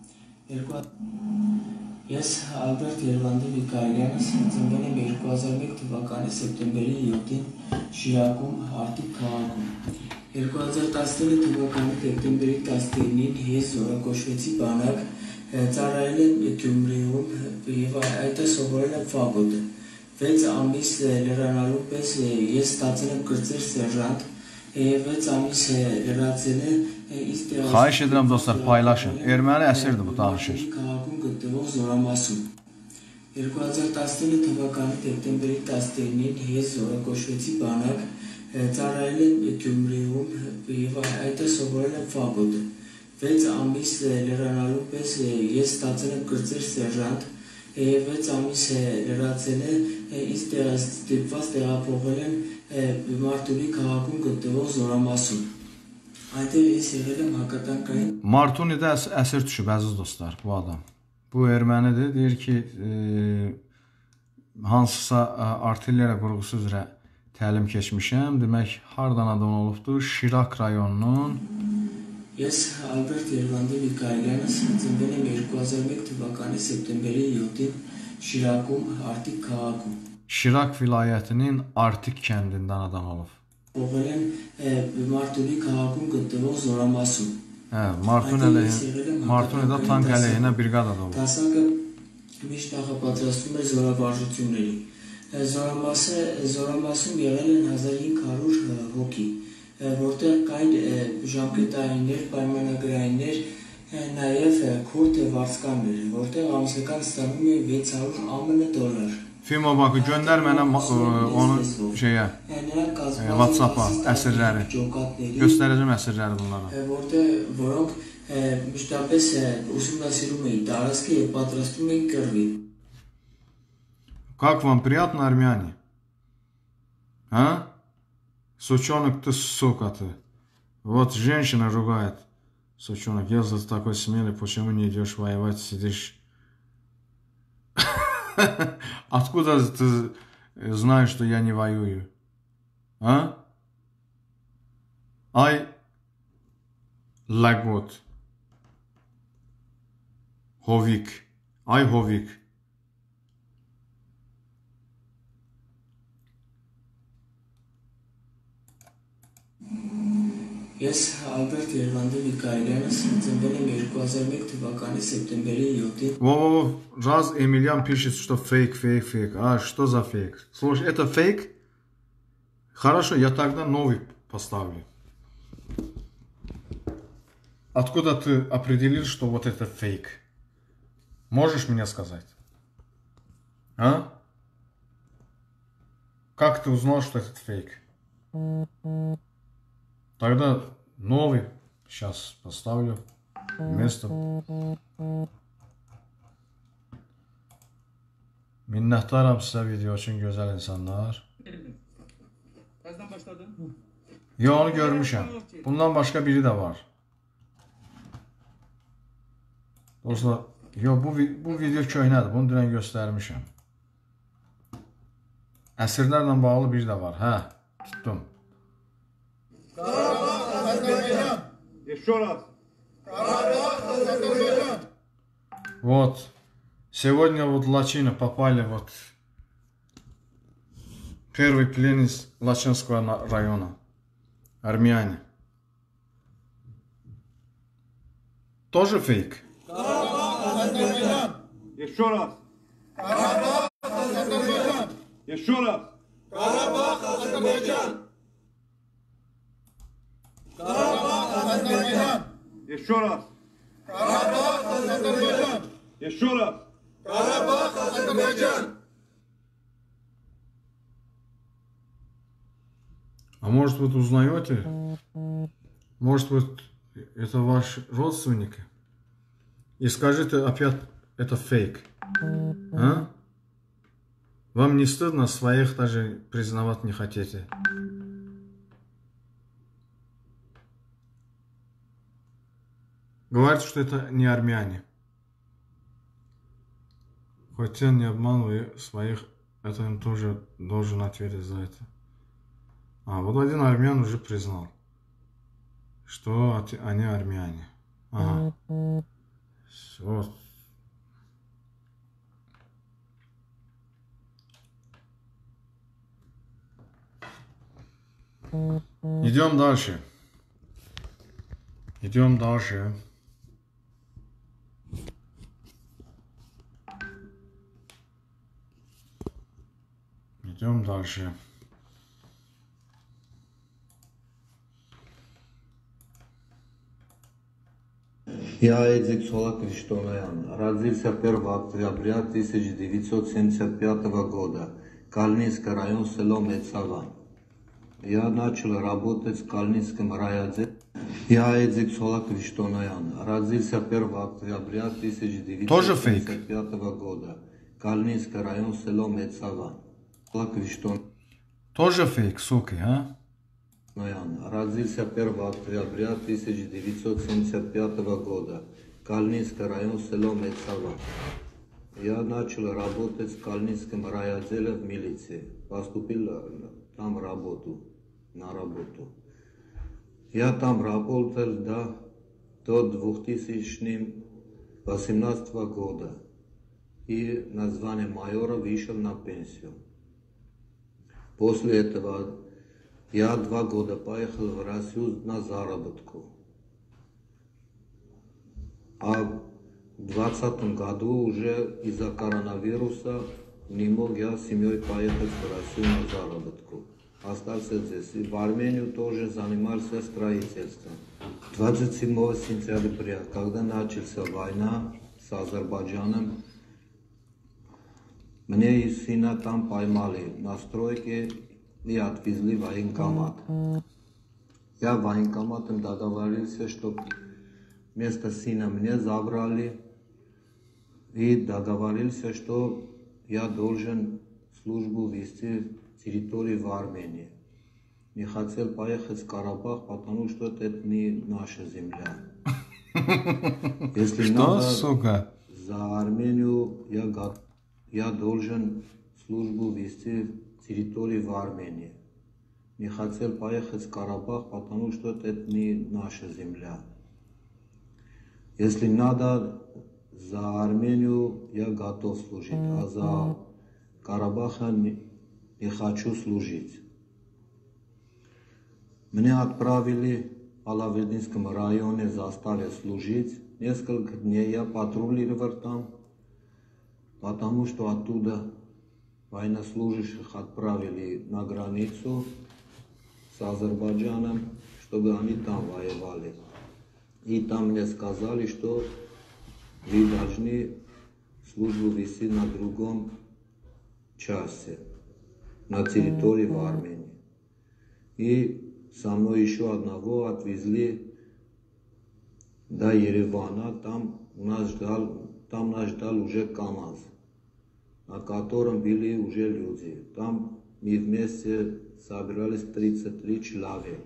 Ես Ալբերտ Երվանդի Վիկարյանս ծնվել եմ 2001 թվականի սեպտեմբերի 7-ին Շիրակում, Հարտիկ քաղաքում։ 2019 թվականի դեկտեմբերի 19-ին ես զորակոչվեցի բանակ, ծառայել եմ Գյումրիում եւ այդտեղ սովորել եմ ֆակուլտե։ 6 ամիս լրանալու պես ես ստացել եմ կրծեր սերժանտ եւ 6 ամիս լրացել է Xahiş edirəm dostlar, paylaşın. Erməni əsirdir bu danışır. Քաղաքում գտնվող Զորամասում 2019 թվականի դեկտեմբերի 19-ին ես զորակոչվեցի բանակ, ծառայել եմ Գյումրիում եւ այդտեղ սովորել եմ ֆակուլտե 6 ամիս լրանալու պես ես ստացել եմ կրծեր սերժանտ եւ 6 ամիս լրացել է ինձ ստիպված տեղափոխել եմ Մարտունի քաղաքում գտնվող Զորամասում այդտեղ ես եղել եմ հակատանկային Martuni'də əsir düşüb əziz dostlar bu adam. Bu ermənidir, deyir ki hansısa artilleriya qurğusu üzrə təlim keçmişəm. Demək, hardan adam olubdur? Şirak rayonunun Ես Ալբերտ Երվանդի Միքայելյանս ծնվել եմ 2001 թվականի սեպտեմբերի 7-ին Շիրակում, Արտիկ քաղաքում։ Şirak vilayətinin Artik kəndindən adam olub. Ողել եմ Մարտունի քաղաքում գտնվող Զորամասում։ Hə, Martuni'də tank əleyhinə briqadada olub։ Դասակը միշտ նախապատրաստում էր զորավարժությունների։ Զորամասում եղել են 1500 հոգի, որտեղ կային ժամկետայիններ, պայմանագրայիններ, նաև քուրդ վարձկաններ, որտեղ ամսական ստանում էին 600 ԱՄՆ դոլար։ Fimo bakı göndər mənə onu şeyə, WhatsApp-a əsirləri. Göstərəcəm əsirləri bunlara. Որոնք մշտապես ուսումնասիրում էին տարածքը եւ պատրաստում էին կռվի։ Как вам приятно, армяне? А? Сучонок ты, сука ты. Вот женщина ругает. Сучонок, я за такой смелый, почему не идешь воевать, сидишь? Откуда ты знаешь, что я не воюю? А? Ай, лагот. Ховик. Ай, ховик. Ես Ալբերտ Երվանդի Միքայելյանս ծնվել եմ 2001 թվականի սեպտեմբերի 7-ին։ Во, раз Емельян пишет, что фейк. А что за фейк? Слушай, это фейк? Хорошо, я тогда новый поставлю. Откуда ты определил, что вот это фейк? Можешь мне сказать? А? Как ты узнал, что это фейк? Тогда новый, сейчас поставлю место. Minnətdaram sizə video üçün gözəl insanlar. Qəzdən başladın? Yo, onu görmüşəm. Bundan başqa biri də var. Dostlar, yo, bu video köhnədir. Bunu dünən göstərmişəm. Əsirlərlə bağlı biri də var. Hə, tuttum. Еще раз. Вот. Сегодня вот Лачина попали вот первый плен из Лачинского района. Армяне. Тоже фейк? Еще раз. Еще раз. Карабах, Азербайджан. Еще раз. Карабах, Азербайджан. Еще раз. Карабах, Азербайджан. А может, вы узнаете? Может, вот это ваш родственник? И скажите опять, это фейк. А? Вам не стыдно, своих даже признавать не хотите? Говорят, что это не армяне. Хотя не обманывая своих, это им тоже должен ответить за это. А вот один армян уже признал, что они армяне. Ага. Вот. Идем дальше. Идем дальше. Идем дальше. Я Эдик Соло-Криштонян. Родился 1 октября 1975 года. Калининский район, село Мецава. Я начал работать в Калининском районе. Я Эдик Солак Виштоноян. Родился 1 октября 1975 года. Калининский район, село Мецава. Солак Виштоноян. Тоже фейк, сука, а? Родился 1 октября 1975 года. Калининский район, село Мецава. Я начал работать в Калининском райотделе в милиции. Поступил там на работу. Я там работал до 2018 года. И на звание майора вышел на пенсию. После этого я 2 года поехал в Россию на заработку. А в 2020 году уже из-за коронавируса не мог я с семьей поехать в Россию на заработку. Остался здесь. И в Армению тоже занимался строительством. 27 сентября, когда началась война с Азербайджаном, мне и сына там поймали на стройке и отвезли в военкомат. Я военкоматом договорился, что вместо сына мне забрали и договорился, что я должен службу вести в территории в Армении. Не хотел поехать в Карабах, потому что это не наша земля. Если Что, надо, сука? за Армению я должен службу вести в территории в Армении. Не хотел поехать в Карабах, потому что это не наша земля. Если надо, за Армению я готов служить, а за Карабаха не хочу служить. Меня отправили в Алавердинском районе, заставили служить. Несколько дней я патрулировал там, потому что оттуда военнослужащих отправили на границу с Азербайджаном, чтобы они там воевали. И там мне сказали, что вы должны службу вести на другом часе, на территории в Армении. И со мной еще одного отвезли до Еревана, там нас ждал уже КамАЗ, на котором были уже люди. Там мы вместе собирались 33 человека.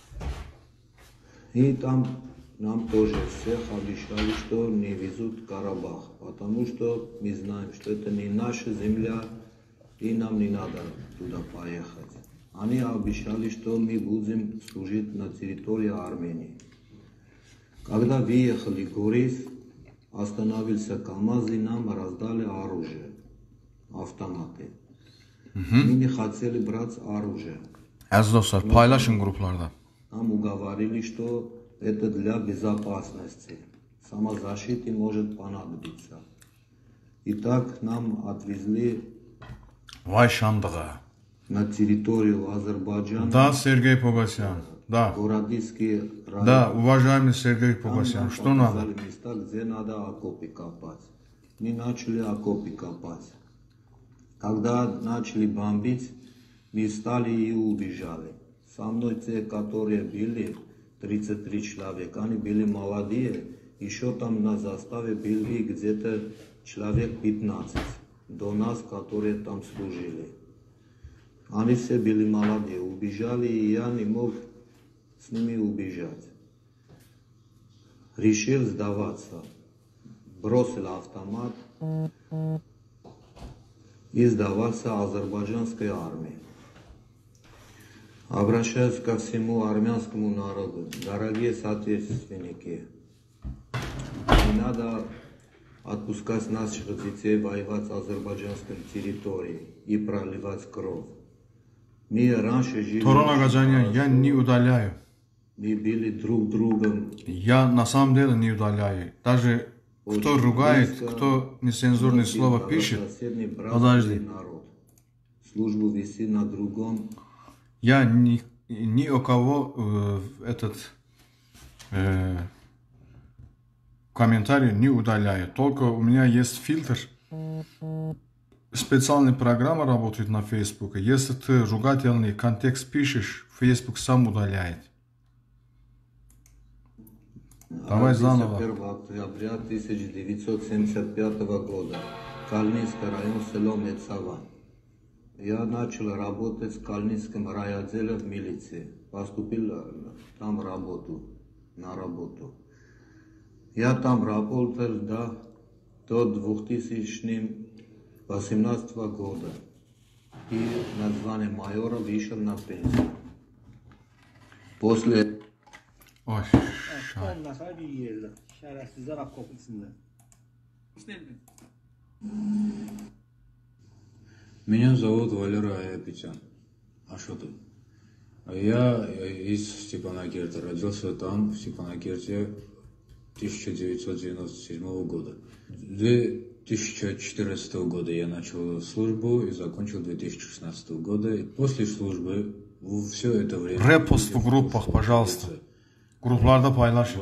И там нам тоже всех обещали, что не везут в Карабах, потому что мы знаем, что это не наша земля, и нам не надо туда поехать. Они обещали, что мы будем служить на территории Армении. Когда въехали в Горис, остановился КамАЗ, и нам раздали оружие, автоматы. Мы не хотели брать оружие. Əziz dostlar, paylaşın qruplarda. Нам уговорили, что это для безопасности. Самозащиты может понадобиться. И так нам отвезли Vay şandığa. на территорию Азербайджана. Да, Сергей Погосян. Да. Городицкий район. Да, уважаемый Сергей Там Погосян, нам что надо? показали места, где надо окопы копать. Мы начали окопы копать. Когда начали бомбить, мы встали и убежали. Со мной те, которые были, 33 человека, они были молодые. Еще там на заставе были где-то человек 15 до нас, которые там служили. Они все были молодые, убежали, и я не мог с ними убежать. Решил сдаваться. Бросил автомат и сдавался азербайджанской армии. Обращаюсь ко всему армянскому народу. Дорогие соотечественники, не надо отпускать наших детей воевать с азербайджанской территорией и проливать кровь. Мы раньше жили... Туран Агаджанян, я не удаляю. Мы были друг другом. Я на самом деле не удаляю. Даже кто ругает, кто нецензурные слова пишет, подожди. Народ. Службу вести на другом. Я ни у кого комментарий не удаляю. Только у меня есть фильтр. специальная программа работает на Facebook. Если ты ругательный контекст пишешь, Facebook сам удаляет. Давай заново. 1 октября 1975 года. Калининский район, село Мецава. Я начал работать в Калининском райотделе в милиции. Поступил там на работу. Я там работал до 2018 года. И на звание майора вышел на пенсию. После... Ой, Olmasa bir yerde. Şerefsizler Akkopisi'nde. Меня зовут Валера Аяпетян. А что ты? Я из Степанакерта. Родился там, в Степанакерте, 1997 года. 2014 года я начал службу и закончил 2016 года. И после службы все это время... Репост в группах, пожалуйста. Gruplarda paylaşın.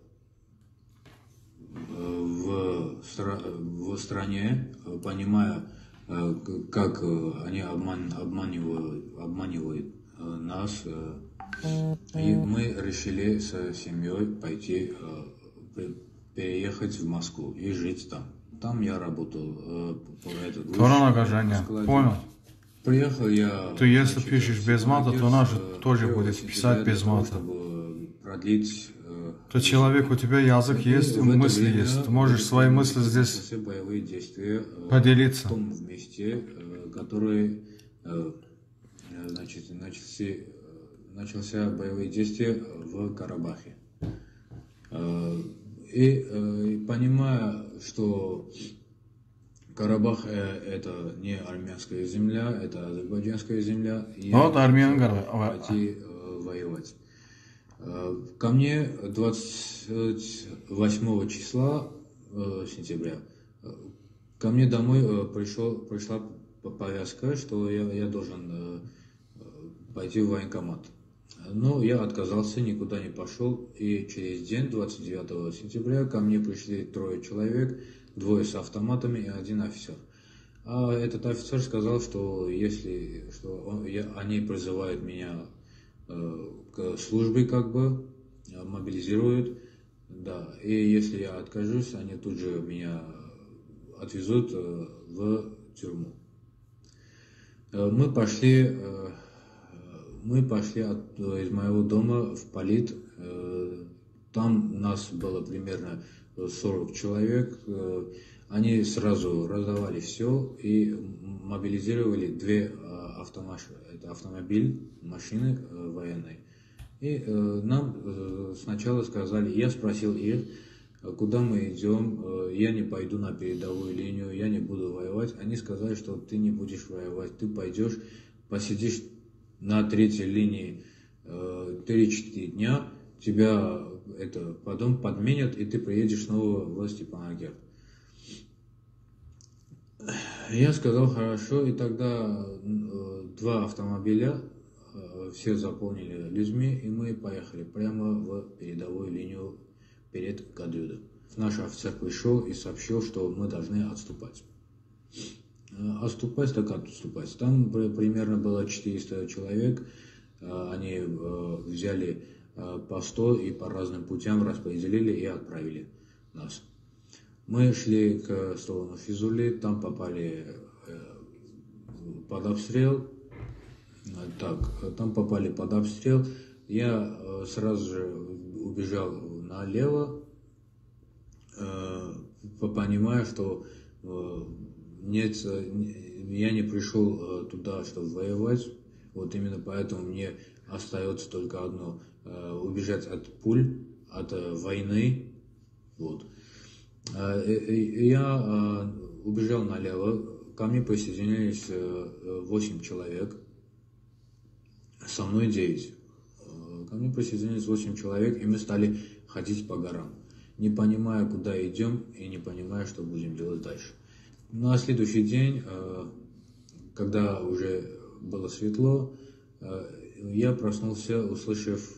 В стране, понимая, как они обманывают нас, и мы решили с семьей пойти, переехать в Москву и жить там. Там я работал по этому. Понял. Приехал я... Ты если пишешь без мата, то она же тоже будет писать без мата. Продлить... То человек, у тебя язык есть, мысли есть. Ты можешь свои мысли здесь боевые действия поделиться. В том месте, который начался боевые действия в Карабахе. И понимая, что Карабах это не армянская земля, это азербайджанская земля, я пойти воевать. Ко мне 28 числа сентября ко мне домой пришла повестка, что я должен пойти в военкомат. Но я отказался, никуда не пошел. И через день, 29 сентября, ко мне пришли 3 человек, 2 с автоматами и 1 офицер. А этот офицер сказал, что они призывают меня к службе, как бы, мобилизируют, да, и если я откажусь, они тут же меня отвезут в тюрьму. Мы пошли из моего дома в Полит, там нас было примерно 40 человек, они сразу раздавали все и мобилизировали 2 автомобиль, машины военные. И нам сначала сказали, я спросил их, куда мы идем, я не пойду на передовую линию, я не буду воевать. Они сказали, что ты не будешь воевать, ты пойдешь, посидишь на 3-й линии 3-4 дня, тебя потом подменят, и ты приедешь снова в Степанакерт. Я сказал, хорошо, и тогда 2 автомобиля все заполнили людьми, и мы поехали прямо в передовую линию перед Гадюдом. Наш офицер пришел и сообщил, что мы должны отступать. Отступать, так отступать. Там примерно было 400 человек, они взяли по 100 и по разным путям распределили и отправили нас. Мы шли к сторону Физули, там попали под обстрел. Там попали под обстрел. Я сразу же убежал налево, понимая, что нет, я не пришел туда, чтобы воевать. Вот именно поэтому мне остается только одно: убежать от пуль, от войны. Вот. Я убежал налево, ко мне присоединились 8 человек, со мной 9. Ко мне присоединились 8 человек, и мы стали ходить по горам, не понимая, куда идем, и не понимая, что будем делать дальше. На следующий день, когда уже было светло, я проснулся, услышав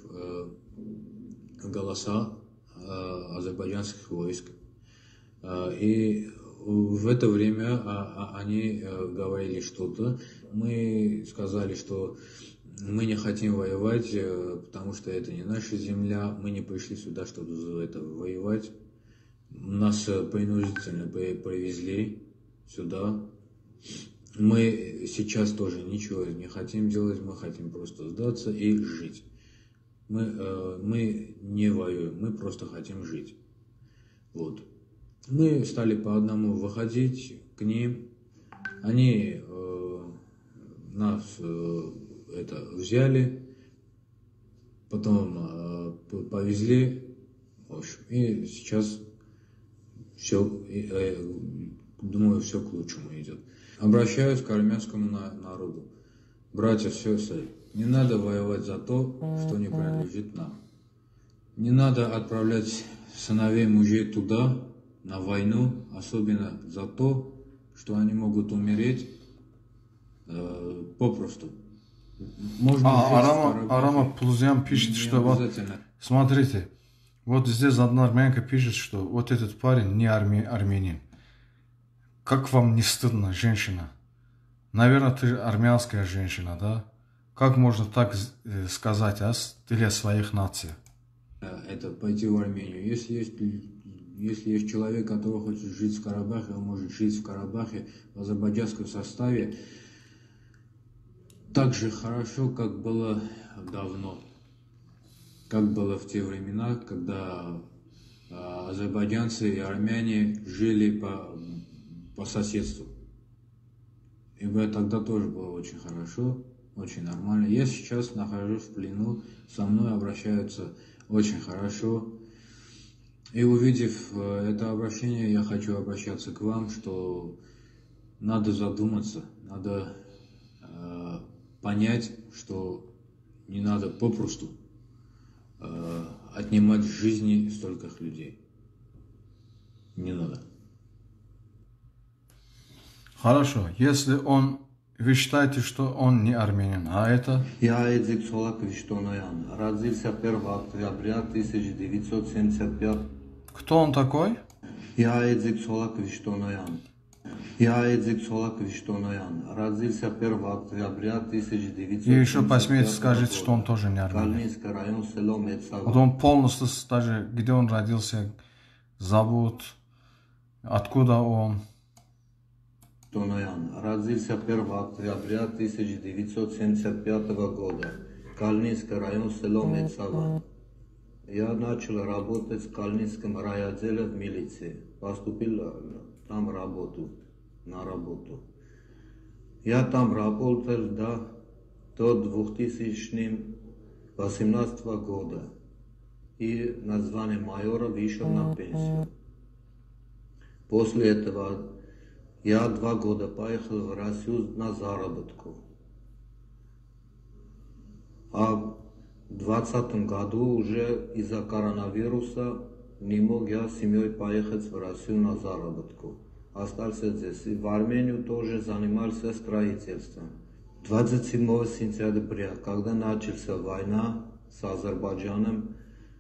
голоса азербайджанских войск. И В это время они говорили что-то. Мы сказали, что мы не хотим воевать, потому что это не наша земля. Мы не пришли сюда, чтобы воевать. Нас принудительно привезли сюда. Мы сейчас тоже ничего не хотим делать. Мы хотим просто сдаться и жить. Мы не воюем, мы просто хотим жить. Вот. Мы стали по одному выходить к ним. Они нас взяли, потом повезли. В общем, и сейчас все, думаю, все к лучшему идет. Обращаюсь к армянскому народу. Братья, сестры, не надо воевать за то, что не принадлежит нам. Не надо отправлять сыновей мужей туда, на войну, особенно за то, что они могут умереть попросту. Арама Плузян пишет, что вот, смотрите, вот здесь одна армянка пишет, что вот этот парень не армянин. Как вам не стыдно, женщина? Наверное, ты армянская женщина, да? Как можно так сказать для своих наций? Это пойти в Армению. Если есть человек, который хочет жить в Карабахе, он может жить в Карабахе в азербайджанском составе так же хорошо, как было давно. Как было в те времена, когда азербайджанцы и армяне жили по соседству. И тогда тоже было очень хорошо, очень нормально. Я сейчас нахожусь в плену, со мной обращаются очень хорошо. И увидев это обращение, я хочу обращаться к вам, что надо задуматься, надо понять, что не надо попросту отнимать жизни стольких людей. Не надо. Хорошо, если вы считаете, что он не армянин, а это? Я Эдзик Солак Виштоноян. Родился 1 октября 1975. Кто он такой? Я Эдзик Солак Виштоноян. Родился 1 октября 1975. И еще посмейте скажите, что он тоже не армянин. Калининский район, село Мецава. Вот он полностью даже, где он родился, зовут, откуда он. Тоноян. Родился 1 октября 1975 года. Калининский район, село Мецава. Я начал работать в Калининском райотделе в милиции. Поступил там на работу. Я там работал до 2018 года. И на звание майора вышел на пенсию. После этого я 2 года поехал в Россию на заработку. А в 2020 году уже из-за коронавируса не мог я с семьей поехать в Россию на заработку. Остался здесь. И в Армению тоже занимался строительством. 27 сентября, когда началась война с Азербайджаном,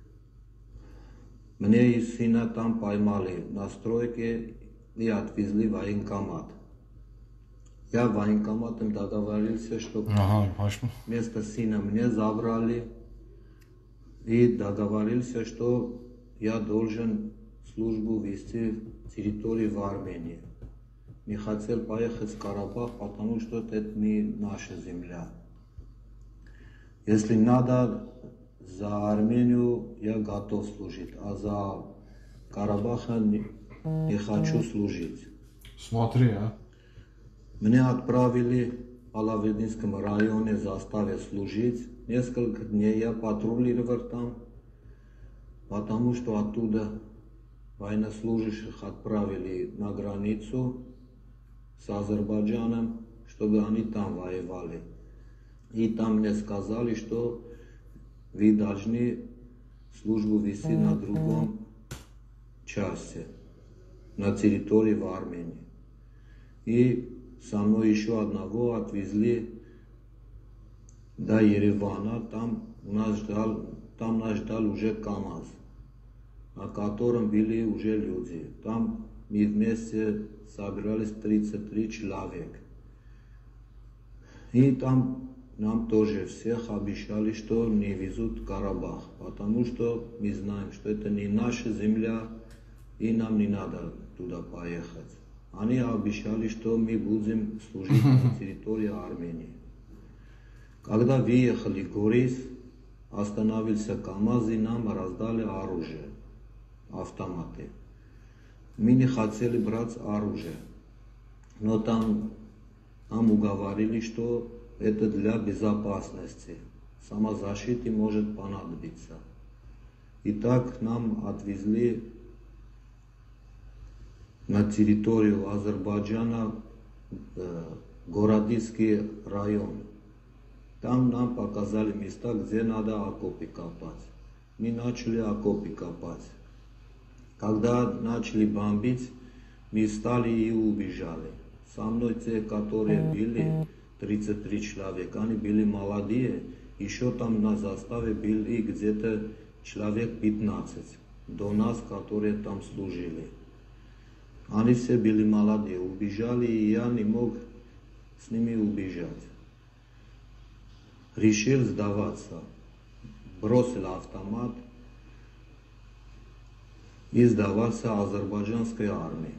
мне и сына там поймали на стройке и отвезли в военкомат. Я в военкоматом договорился, что вместо сына мне забрали, и договорился, что я должен службу вести в территории в Армении. Не хотел поехать в Карабах, потому что это не наша земля. Если надо, за Армению я готов служить, а за Карабаха не хочу служить. Смотри, а. Меня отправили в Алавединском районе, заставили служить. Несколько дней я патрулировал там, потому что оттуда военнослужащих отправили на границу с Азербайджаном, чтобы они там воевали. И там мне сказали, что вы должны службу вести на другом части, на территории в Армении. И со мной еще одного отвезли до Еревана, там нас ждал уже КамАЗ, на котором были уже люди. Там мы вместе собирались 33 человек. И там нам тоже всех обещали, что не везут Карабах, потому что мы знаем, что это не наша земля, и нам не надо туда поехать. Они обещали, что мы будем служить на территории Армении. Когда въехали в Горис, остановился КамАЗ, и нам раздали оружие, автоматы. Мы не хотели брать оружие, но там нам уговорили, что это для безопасности, самозащиты может понадобиться. И так нам отвезли на территорию Азербайджана, Городицкий район. Там нам показали места, где надо окопы копать. Мы начали окопы копать. Когда начали бомбить, мы встали и убежали. Со мной те, которые были, 33 человека, они были молодые. Еще там на заставе были где-то человек 15 до нас, которые там служили. Они все были молодые, убежали, и я не мог с ними убежать. Решил сдаваться, бросил автомат и сдавался азербайджанской армии.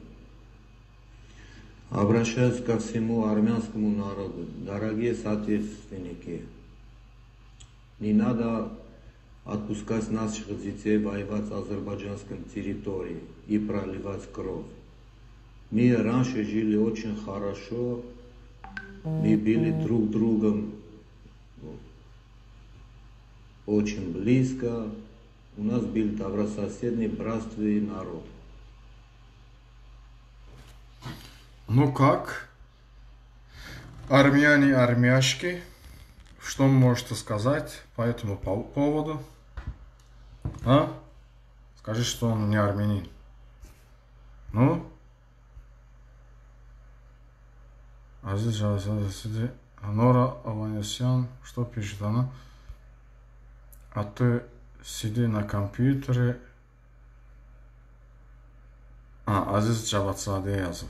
Обращаюсь ко всему армянскому народу. Дорогие соотечественники, не надо отпускать наших детей воевать в азербайджанской территории и проливать кровь. Мы раньше жили очень хорошо, мы были друг другом очень близко, у нас был добрососедний братственный народ. Ну как? Армяне, армяшки, что можете сказать по этому поводу? А? Скажи, что он не армянин. Ну? Азиз Джавасади, Нора Аванесян, что пишет она? А ты сиди на компьютере. Азиз Джавасади yazıp.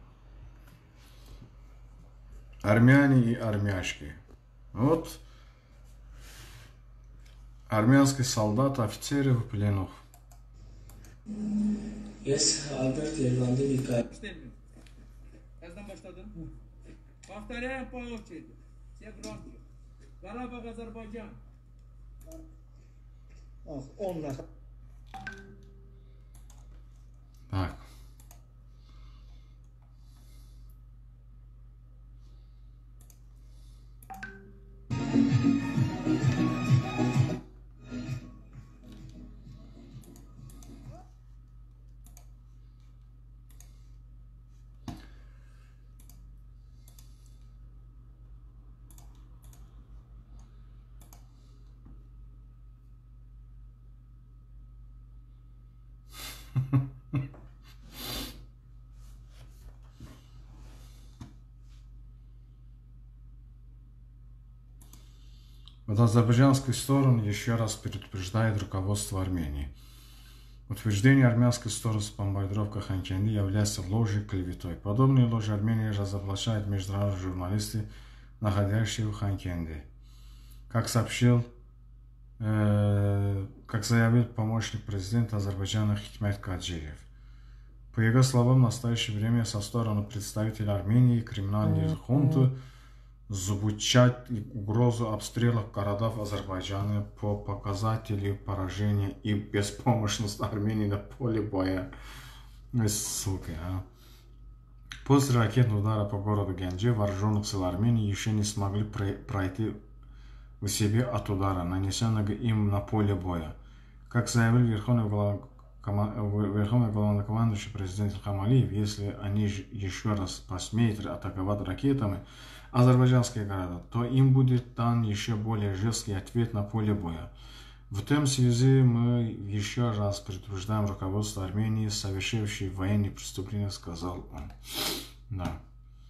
Армяне и армяшки. Вот армянский солдат, офицеры в плену. Yes, Albert Yervandi Mikail. Nereden başladın? Bakteriya Payovçıydı. Segranti. Karabağ, Azerbaycan. 10 nəfər. Так. Вот азербайджанская сторона еще раз предупреждает руководство Армении. Утверждение армянской стороны с бомбардировкой Ханкенди является ложью и клеветой. Подобные ложи Армения разоблачает международные журналисты, находящиеся в Ханкенди. Как заявил помощник президента Азербайджана Хикмет Каджиев. По его словам, в настоящее время со стороны представителей Армении и криминальной хунты звучат угрозу обстрелов городов Азербайджана по показателю поражения и беспомощность Армении на поле боя. Сука, а. После ракетного удара по городу Генджи вооруженных сил Армении еще не смогли пройти в себе от удара, нанесенного им на поле боя. Как заявил верховный главнокомандующий президент Ильхам Алиев, если они еще раз посмеют атаковать ракетами азербайджанские города, то им будет дан еще более жесткий ответ на поле боя. В этом связи мы еще раз предупреждаем руководство Армении, совершившее военные преступления, сказал он. Да.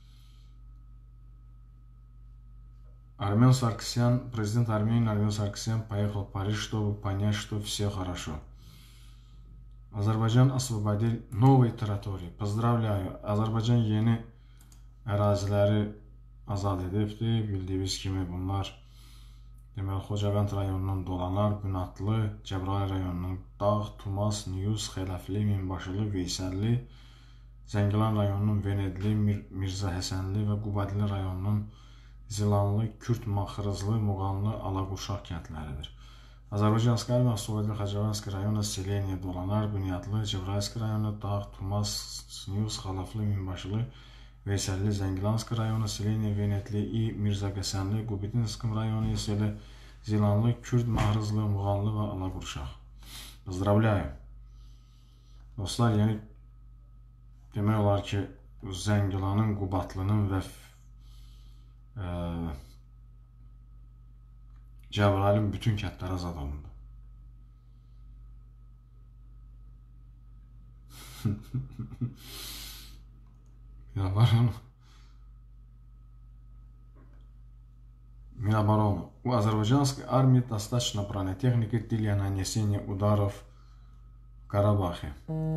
Президент Армении Армен Саркисян поехал в Париж, чтобы понять, что все хорошо. Azərbaycan освободил новые территории. Поздравляю. Azərbaycan yeni əraziləri azad edibdir. Bildiyiniz kimi bunlar deməli Xocavənd rayonunun Dolanar, Günatlı, Cəbrayıl rayonunun Dağ, Tumas, Niyuz, Xələfli, Minbaşılı, Veysəlli, Zəngilan rayonunun Venedli, Mirzə Həsənli və Qubadlı rayonunun Zilanlı, Kürt, Maxırızlı, Muğanlı, Alaqurşaq kəndləridir. Azərbaycanski armiya Osvobodili Xocavəndski rayonu, Seleniya, Dolanar, Bünyadlı, Cəbrayılski rayonu, Dağ, Tumas, Niyuz, Xələfli, Minbaşılı, Veysəlli, Zəngilanski rayonu, Seleniya, Venedli, Mirzə Həsənli, Qubadlı rayonu, Zilanlı, Kürt, Maxırızlı, Muğanlı və Alaqurşaq. Поздравляю. Dostlar, yəni demək olar ki, Zəngilanın, Qubadlının və Cəbrayılın bütün kəndləri azad olundu. Минобороны. У азербайджанской армии достаточно бронетехники для нанесения ударов в Карабахе.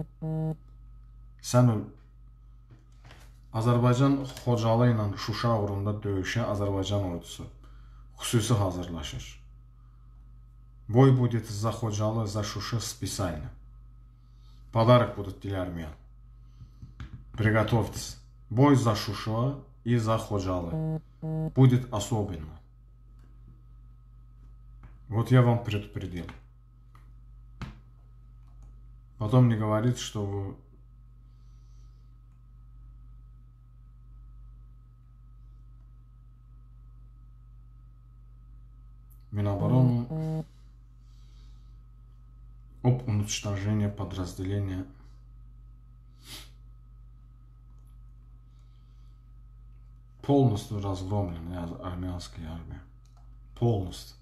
Azərbaycan Xocalı ilə Şuşa uğrunda döyüşə Azərbaycan ordusu xüsusi hazırlaşır. Бой будет за Xocalı, за Шушу специально. Подарок будут для армян. Приготовьтесь. Бой за Шушу и за Xocalı будет особенно. Вот я вам предупредил. Потом не говорит, что вы Минобороны об уничтожении подразделения полностью разгромленная армянская армия. Полностью.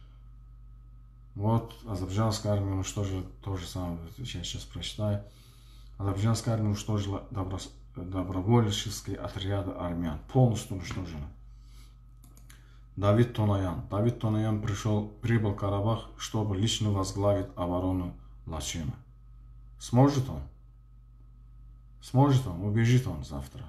Вот азербайджанская армия уничтожила то же самое. Я сейчас прочитаю. Азербайджанская армия уничтожила добровольческие отряды армян. Полностью уничтожена. Давид Тоноян. Давид Тоноян прибыл в Карабах, чтобы лично возглавить оборону Лачина. Сможет он? Сможет он? Убежит он завтра?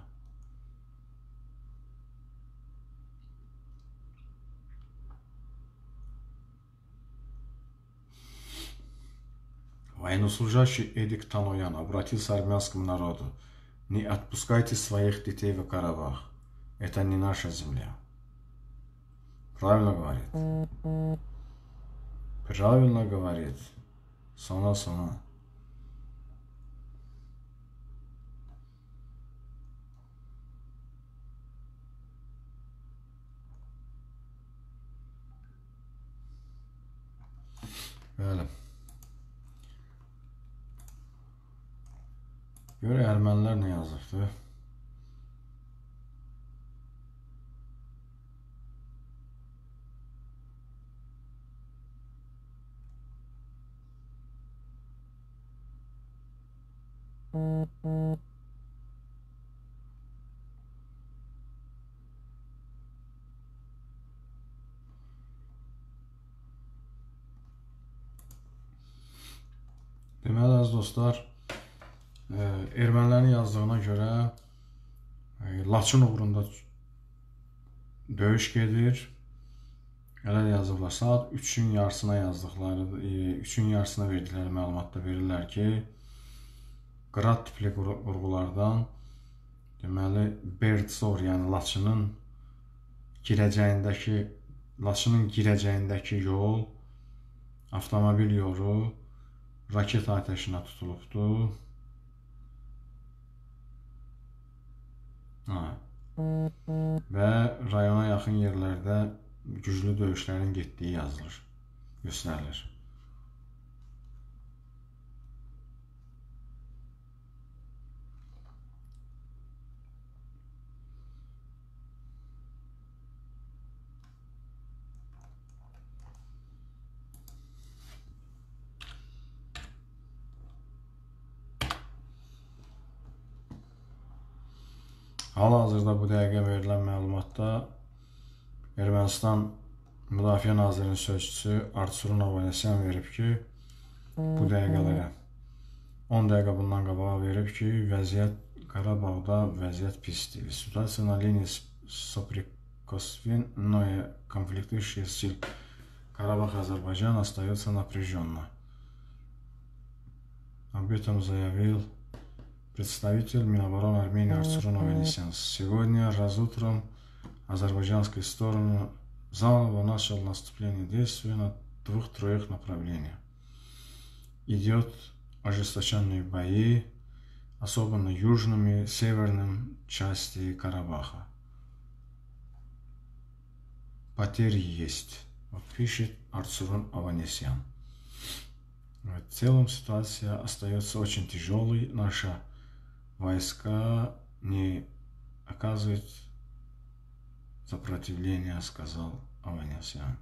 Военнослужащий Эдик Тоноян обратился к армянскому народу. Не отпускайте своих детей в Карабах. Это не наша земля. Правильно говорит. Правильно говорит. Сона. Böyle. Görə ermənilər nə yazıbdı? Deməli, əziz dostlar, ermənilərin yazdığına görə Laçın uğrunda döyüş gedir. Elə yazıblar. Saat 3-ün yarısına yazdıqları, 3-ün yarısına verdikləri məlumatda verirlər ki, Qrad tipli qurğulardan deməli Berdsor, yəni Laçının girəcəyindəki yol, avtomobil yolu raket atəşinə tutulubdur. Və rayona yaxın yerlərdə güclü döyüşlərin getdiyi yazılır, göstərilir. Hal-hazırda bu dəqiqə verilən məlumatda Ermənistan Müdafiə Nazirinin sözçüsü Artur Novanesyan verib ki, bu dəqiqələrə 10 dəqiqə bundan qabağa verib ki, vəziyyət Qarabağda vəziyyət pisdir. Ситуация на линии соприкосновения конфликтующих сил Карабах-Азербайджан остается напряженной. Об этом заявил представитель Минобороны Армении Арцурун Ованесян. Сегодня разутром азербайджанская сторона заново начал наступление действий на 2-3 направлениях. Идет ожесточенные бои, особенно южными, северным части Карабаха. Потери есть, вот пишет Арцурун Ованесян. В целом ситуация остается очень тяжелой. Наши войска не оказывают сопротивления, сказал Ованесян.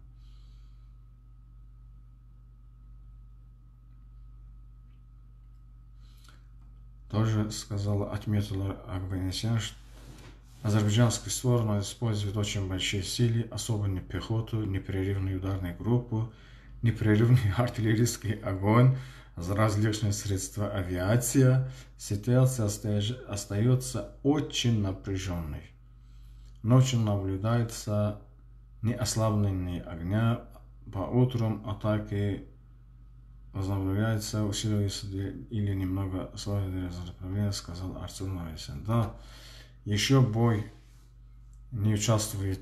Тоже отметил Ованесян, что азербайджанская сторона использует очень большие силы, особенно пехоту, непрерывную ударную группу, непрерывный артиллерийский огонь, различные средства авиации. Ситуация остается очень напряженной. Ночью наблюдается неослабление огня, по утрам атаки возобновляются, усиливаются или немного ослабляются, сказал Арцурун Ованесян. Да, еще бой не участвует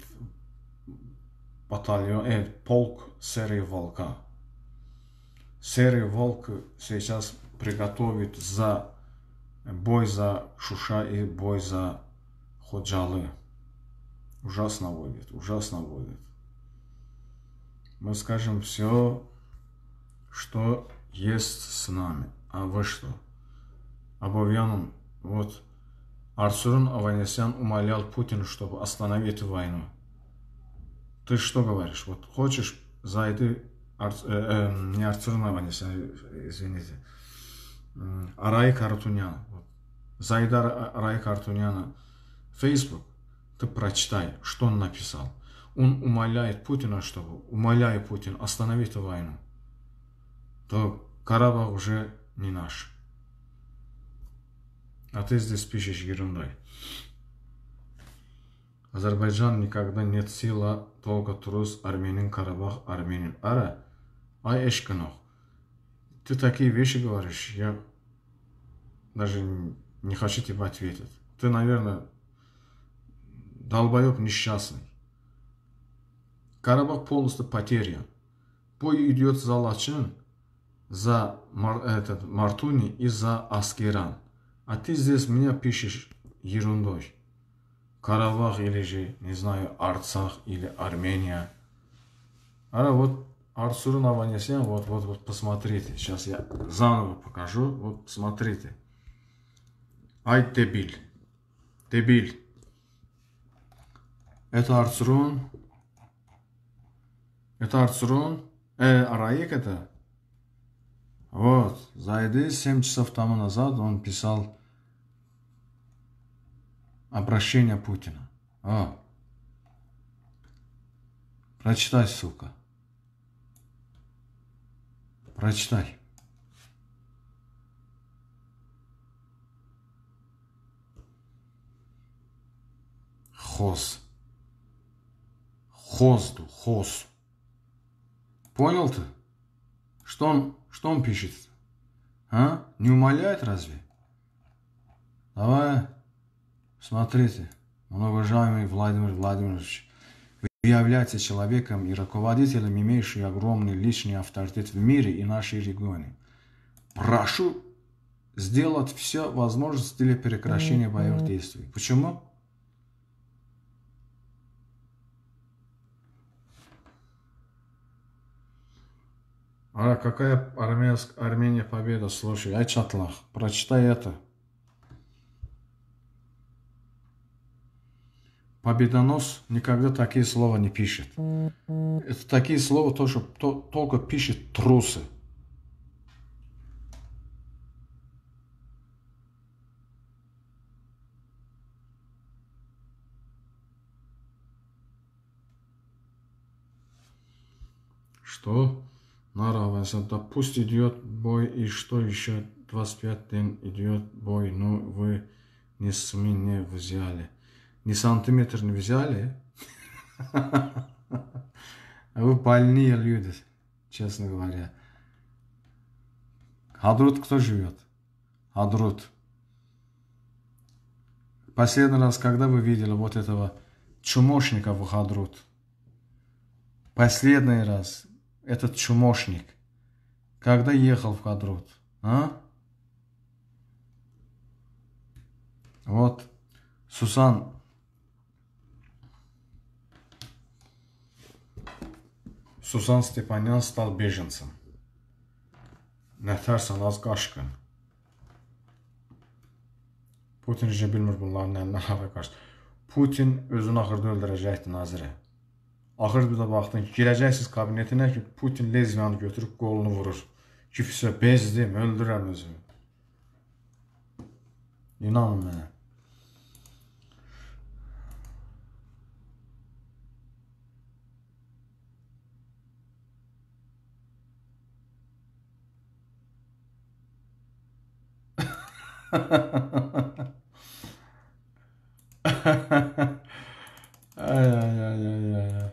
полк серии Волка. Серия Волк сейчас приготовит бой за Шуша и бой за Ходжалы. Ужасно будет, ужасно будет. Мы скажем все, что есть с нами. А вы что? Абовьяном, вот Арцурун Ованесян умолял Путина, чтобы остановить войну. Ты что говоришь? Вот хочешь, зайди, не Арцурун Ованесян, извините, Арайк Арутунян. Вот. Зайди Арайк Арутуняна в Facebook, ты прочитай, что он написал. Он умоляет Путина, умоляет Путин остановить войну. То Карабах уже не наш. А ты здесь пишешь ерундой. Азербайджан никогда нет сила, только трус, Арменин, Карабах, Арменин. Ара, ай эшканох. Ты такие вещи говоришь, я даже не хочу тебе ответить. Ты, наверное, долбоеб несчастный. Карабах полностью потерян. Бой идет за Лачин, за Мартуни и за Аскеран. А ты здесь меня пишешь ерундой. Карабах или же, не знаю, Арцах или Армения. А вот Арцурун Ованесян, вот, посмотрите. Сейчас я заново покажу. Вот, смотрите. Ай, дебиль. Дебиль. Это Арцурун. Это Арцурун. Араик это. Вот, зайди 7 часов тому назад он писал обращение Путина. Прочитай, сука. Прочитай. Хоз. Хоз. Понял ты? Что он пишет? А? Не умоляет разве? Давай, смотрите. Многоуважаемый Владимир Владимирович, вы являетесь человеком и руководителем, имеющим огромный личный авторитет в мире и нашей регионе. Прошу сделать все возможное для прекращения боевых действий. Почему? А какая Армения победа? Слушай, Айчатлах, прочитай это. Победонос никогда такие слова не пишет. Это такие слова тоже, только пишет трусы. Что? Нара, да пусть идет бой, и что еще 25 день идет бой, но вы ни СМИ не взяли. Ни сантиметр не взяли? Вы больные люди, честно говоря. Хадрут кто живет? Хадрут. Последний раз, когда вы видели вот этого чумошника в Хадрут? Последний раз этот чумошник, когда ехал в Хадрут? А? Вот Сусан Степанян стал беженцем. Nətərsən, az qaşqın. Putin necə bilmir bunların əlinə hara qaç. Putin özünü axırda öldürəcəkdi nazirə. Axırda bir də baxdın ki, girəcəksiniz kabinetinə ki, Putin lezbiyanı götürüb qolunu vurur. Ki, bezdim, öldürəm özümü. İnanın mənə. Ay ay ay ay ay.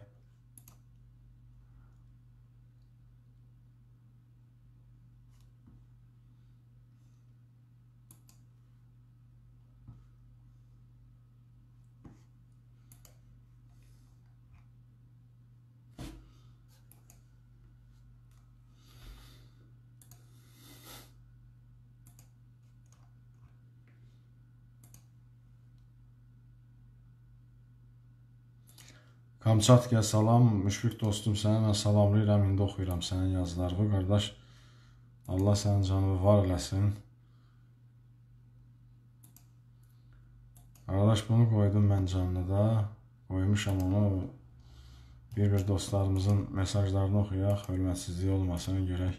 Kamçatkaya salam, Müşfiq dostum, səni mən salamlayıram, indi oxuyuram sənin yazılarını, qardaş. Allah sənin canını var eləsin. Qardaş, bunu qoydum mən canlıda, qoymuşam onu. Bir dostlarımızın mesajlarını oxuyaq, hörmətsizliyi olmasın, görək.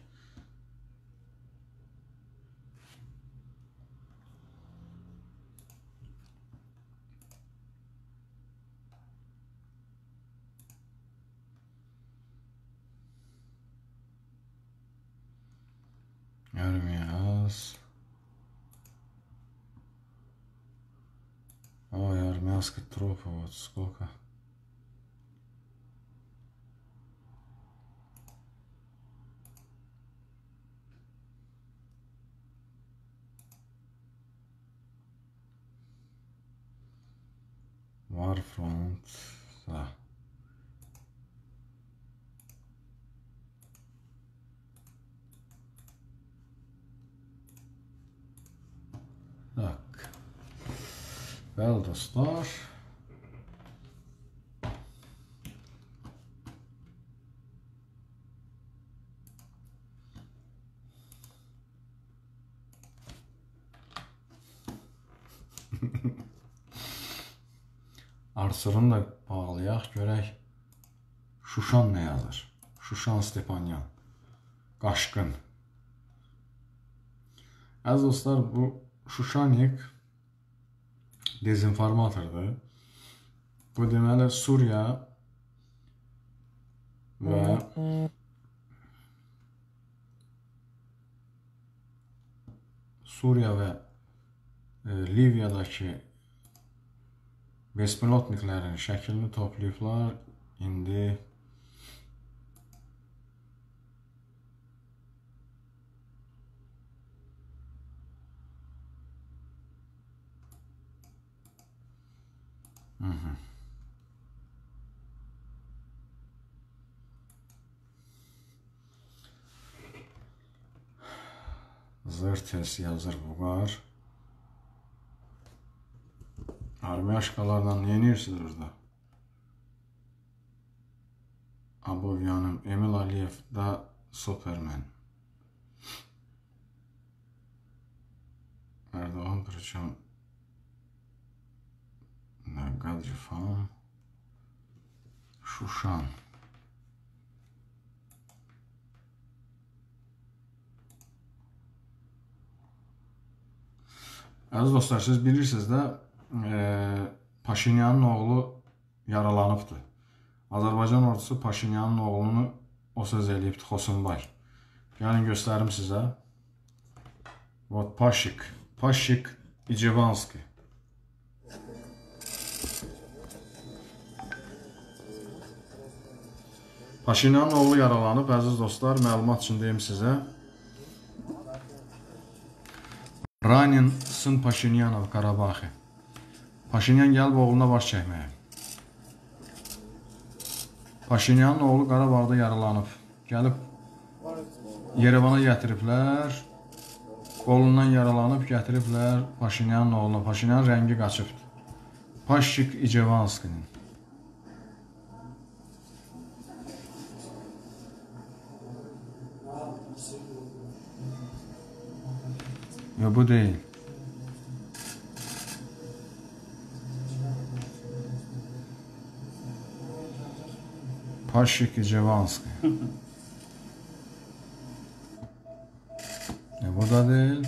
Армияс. Ой, армянских трупов, вот сколько. Warfront. Да. Так. Bəli dostlar. Arsurunu da bağlayaq, görək. Şuşan nə yazır? Şuşan Stepanyan. Qaşqın. Əziz dostlar, bu Şuşanik dezinformatordur. Bu deməli Suriya və Liviyadakı bespilotniklərin şəklini toplayıblar. İndi Zırtes yazır buqar. Armiyaşkalarla yenirsiniz orada. Abovyanım, Emil Aliyev da Superman. Erdoğan причем Gadrifan Şuşan. Əziz dostlar, siz bilirsiniz də Paşinyanın oğlu yaralanıbdır. Azərbaycan ordusu Paşinyanın oğlunu o söz eləyibdir, Xosunbay. Gəlin göstərim sizə. Вот Paşik İcevanski. Paşinyanın oğlu yaralanıb, əziz dostlar, məlumat üçün deyim sizə. Ranin сын Paşinyanov Qarabaxı. Paşinyan gəlib oğluna baş çəkməyə. Paşinyanın oğlu Qarabağda yaralanıb. Gəlib Yerevana gətiriblər. Qolundan yaralanıb gətiriblər Paşinyanın oğluna. Paşinyanın rəngi qaçıbdır. Paşik İcevanskinin. Yo, bu değil. Paşik İcevanski. Bu da değil.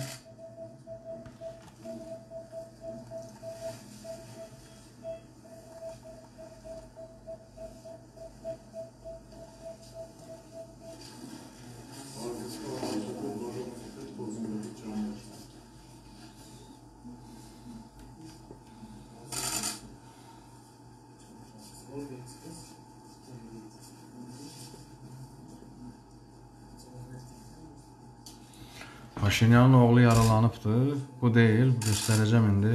Paşinyanın oğlu yaralanıbdır. Bu değil, göstərəcəm indi.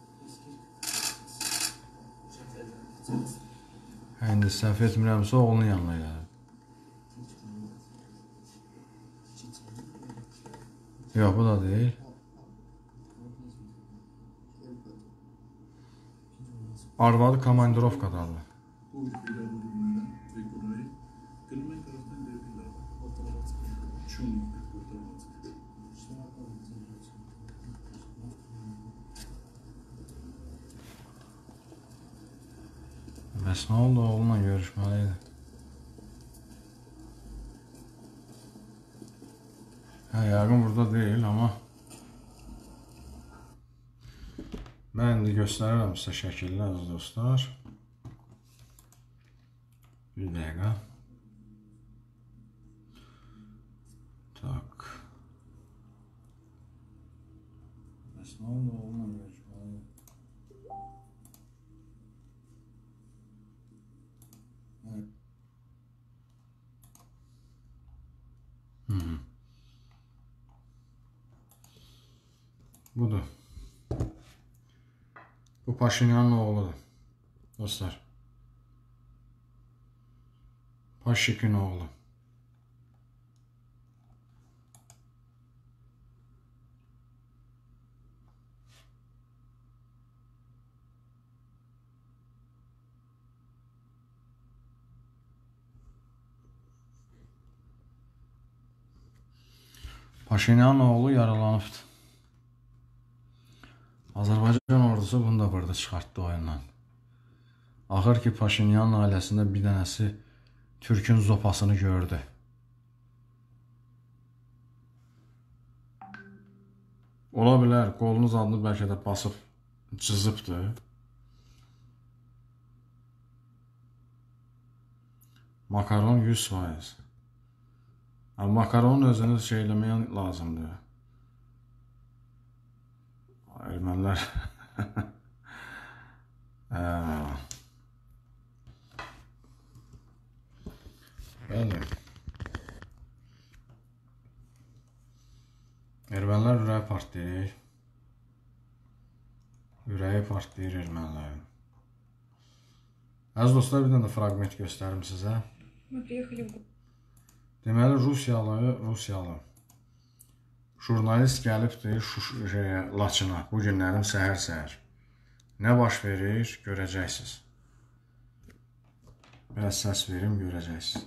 İndi səhv etmirəmsə oğlunun yanına gəlib. Yox, bu da değil. Arvadı komandirovkadadır. Bəs nə oldu, oğlunla görüşməliydi. Yəqin burada deyil, amma mən indi göstərirəm sizə şəkilli, əziz dostlar. Bir dəqiqə. Tak. Bəs nə oldu, oğlunla görüşməliydi. Budur. Bu Paşinyanın oğludur. Dostlar. Paşik'in oğlu. Paşinyanın oğlu yaralanıbdır. Azərbaycan ordusu bunu da burada çıxartdı oyundan. Axır ki, Paşinyanın ailəsində bir dənəsi Türkün zopasını gördü. Ola bilər, qolunuz adını bəlkə də basıb cızıbdır. Makaron 100%. Makaronun özünü şey eləməyə lazımdır. Ermənilər. Bəli. Ermənilər ürəyi partlayır. Ürəyi partlayır ermənilərin. Əziz dostlar, bir dənə də fragment göstərim sizə. Deməli, Rusiyalı jurnalist gəlibdir Laçına bu günlərin səhər-səhər. Nə baş verir, görəcəksiniz. Biraz səs verim, görəcəksiniz.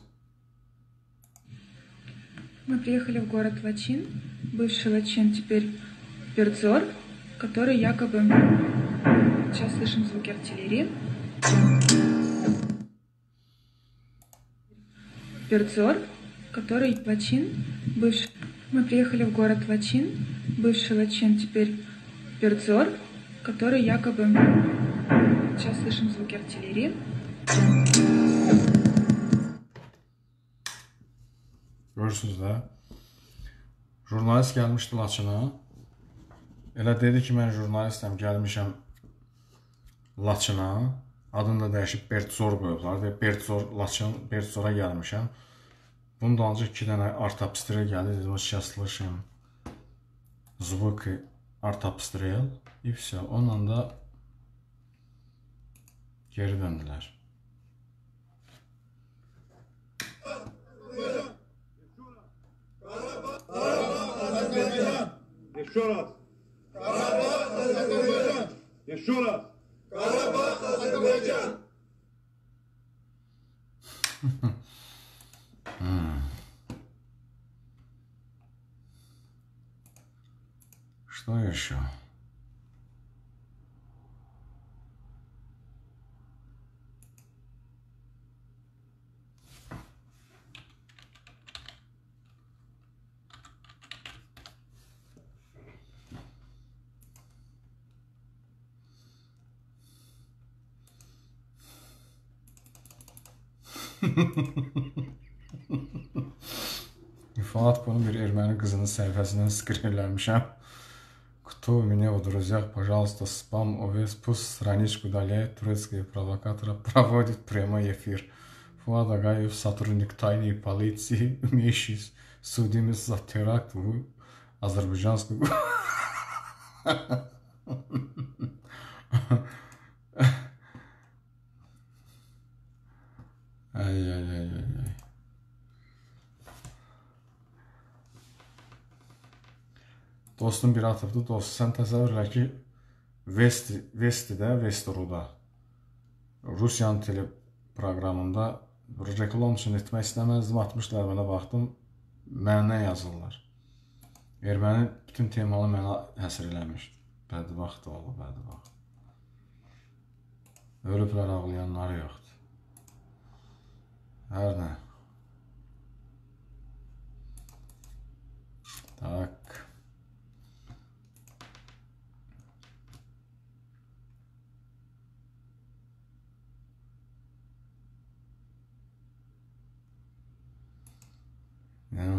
Мы приехали в город Лачин, бывший Лачин, теперь Перцор, который якобы... Сейчас слышим звуки артиллерии. Перцор, который Лачин, бывший... Мы приехали в город Лачин, бывший Лачин, теперь Перцор, который якобы... Сейчас слышим звуки артиллерии. Görürsünüz də, jurnalist gəlmişdi Laçına, Elə dedi ki, mən jurnalistəm, gəlmişəm Laçına. Adını da dəyişib Bertzor qoyublar. Və Bertzor, Laçın, Bertzora gəlmişəm. Bunun da ancaq 2 dənə artapstre gəldi. Dedim, сейчас слышим звуки artapstrel. И все. Onunla da geri döndülər. Еще раз. Еще раз. Karabağ, Azerbaycan. Что еще? Fuat bunu bir erməni qızının səhifəsindən skrinləmişəm. Кто меня в друзьях, пожалуйста, спам ОВС, пусть страничку удаляет, турецкие провокаторы проводит прямой эфир. Fuat Агаев, сотрудник тайной полиции, имеющий судимость за теракт в азербайджанскую... Ay. Dostum bir atıbdı. Dost, sən təsəvvür elə ki, Vestidə, Vestiruda, Rusiyanın teleproqramında reklam üçün etmək istəməzdim. 60'lar mənə baxdım, mənə yazırlar. Erməni bütün temalı mənə həsr eləmiş. Bədbaxt oğlu, bədbaxt. Ölüblər, ağlayanları yoxdur. Hər nə. Tak. Ya.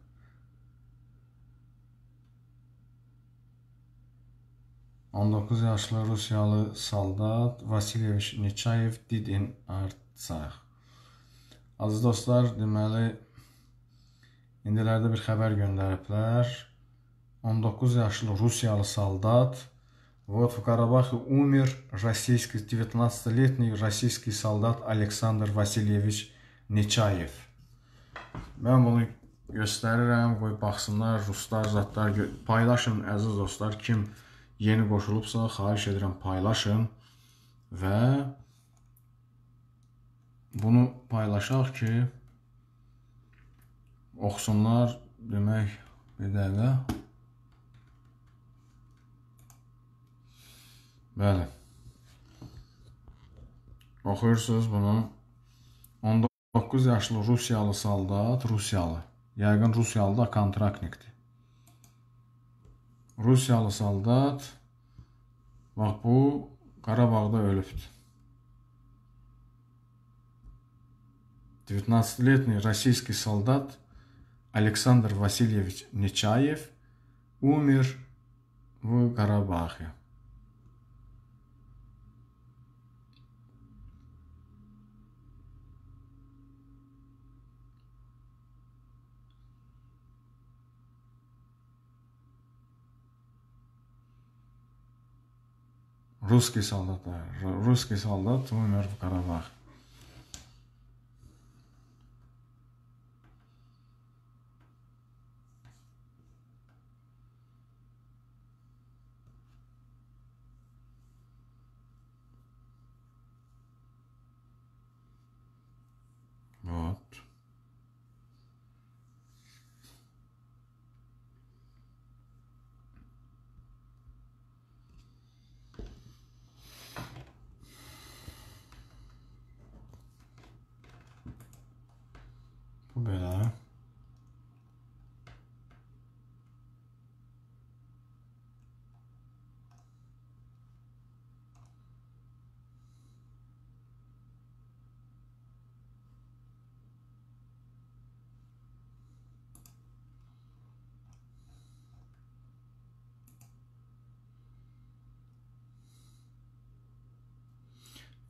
...19 yaşlı Rusiyalı saldat Vasilievich Nechayev did in Artsakh. Aziz dostlar, deməli, indilərdə bir xəbər göndəriblər. 19 yaşlı Rusiyalı saldat, вот в Карабахе умер 19-летний российский солдат Александр Васильевич Nechayev. Mən bunu göstərirəm, qoy baxsınlar, ruslar, zatlar, paylaşın əziz dostlar, kim yeni qoşulubsa, xahiş edirəm paylaşın və bunu paylaşaq ki, oxusunlar, demək, bir dəqiqə. Bəli. Oxuyursunuz bunu. 19 yaşlı Rusiyalı saldat, Rusiyalı. Yəqin Rusiyalı da kontraktnikdir. Rusiyalı saldat, bax bu Qarabağda ölübdür. 19-летний российский солдат Александр Васильевич Нечаев умер в Карабахе. Русский солдат умер в Карабахе. Вот. Bu belə.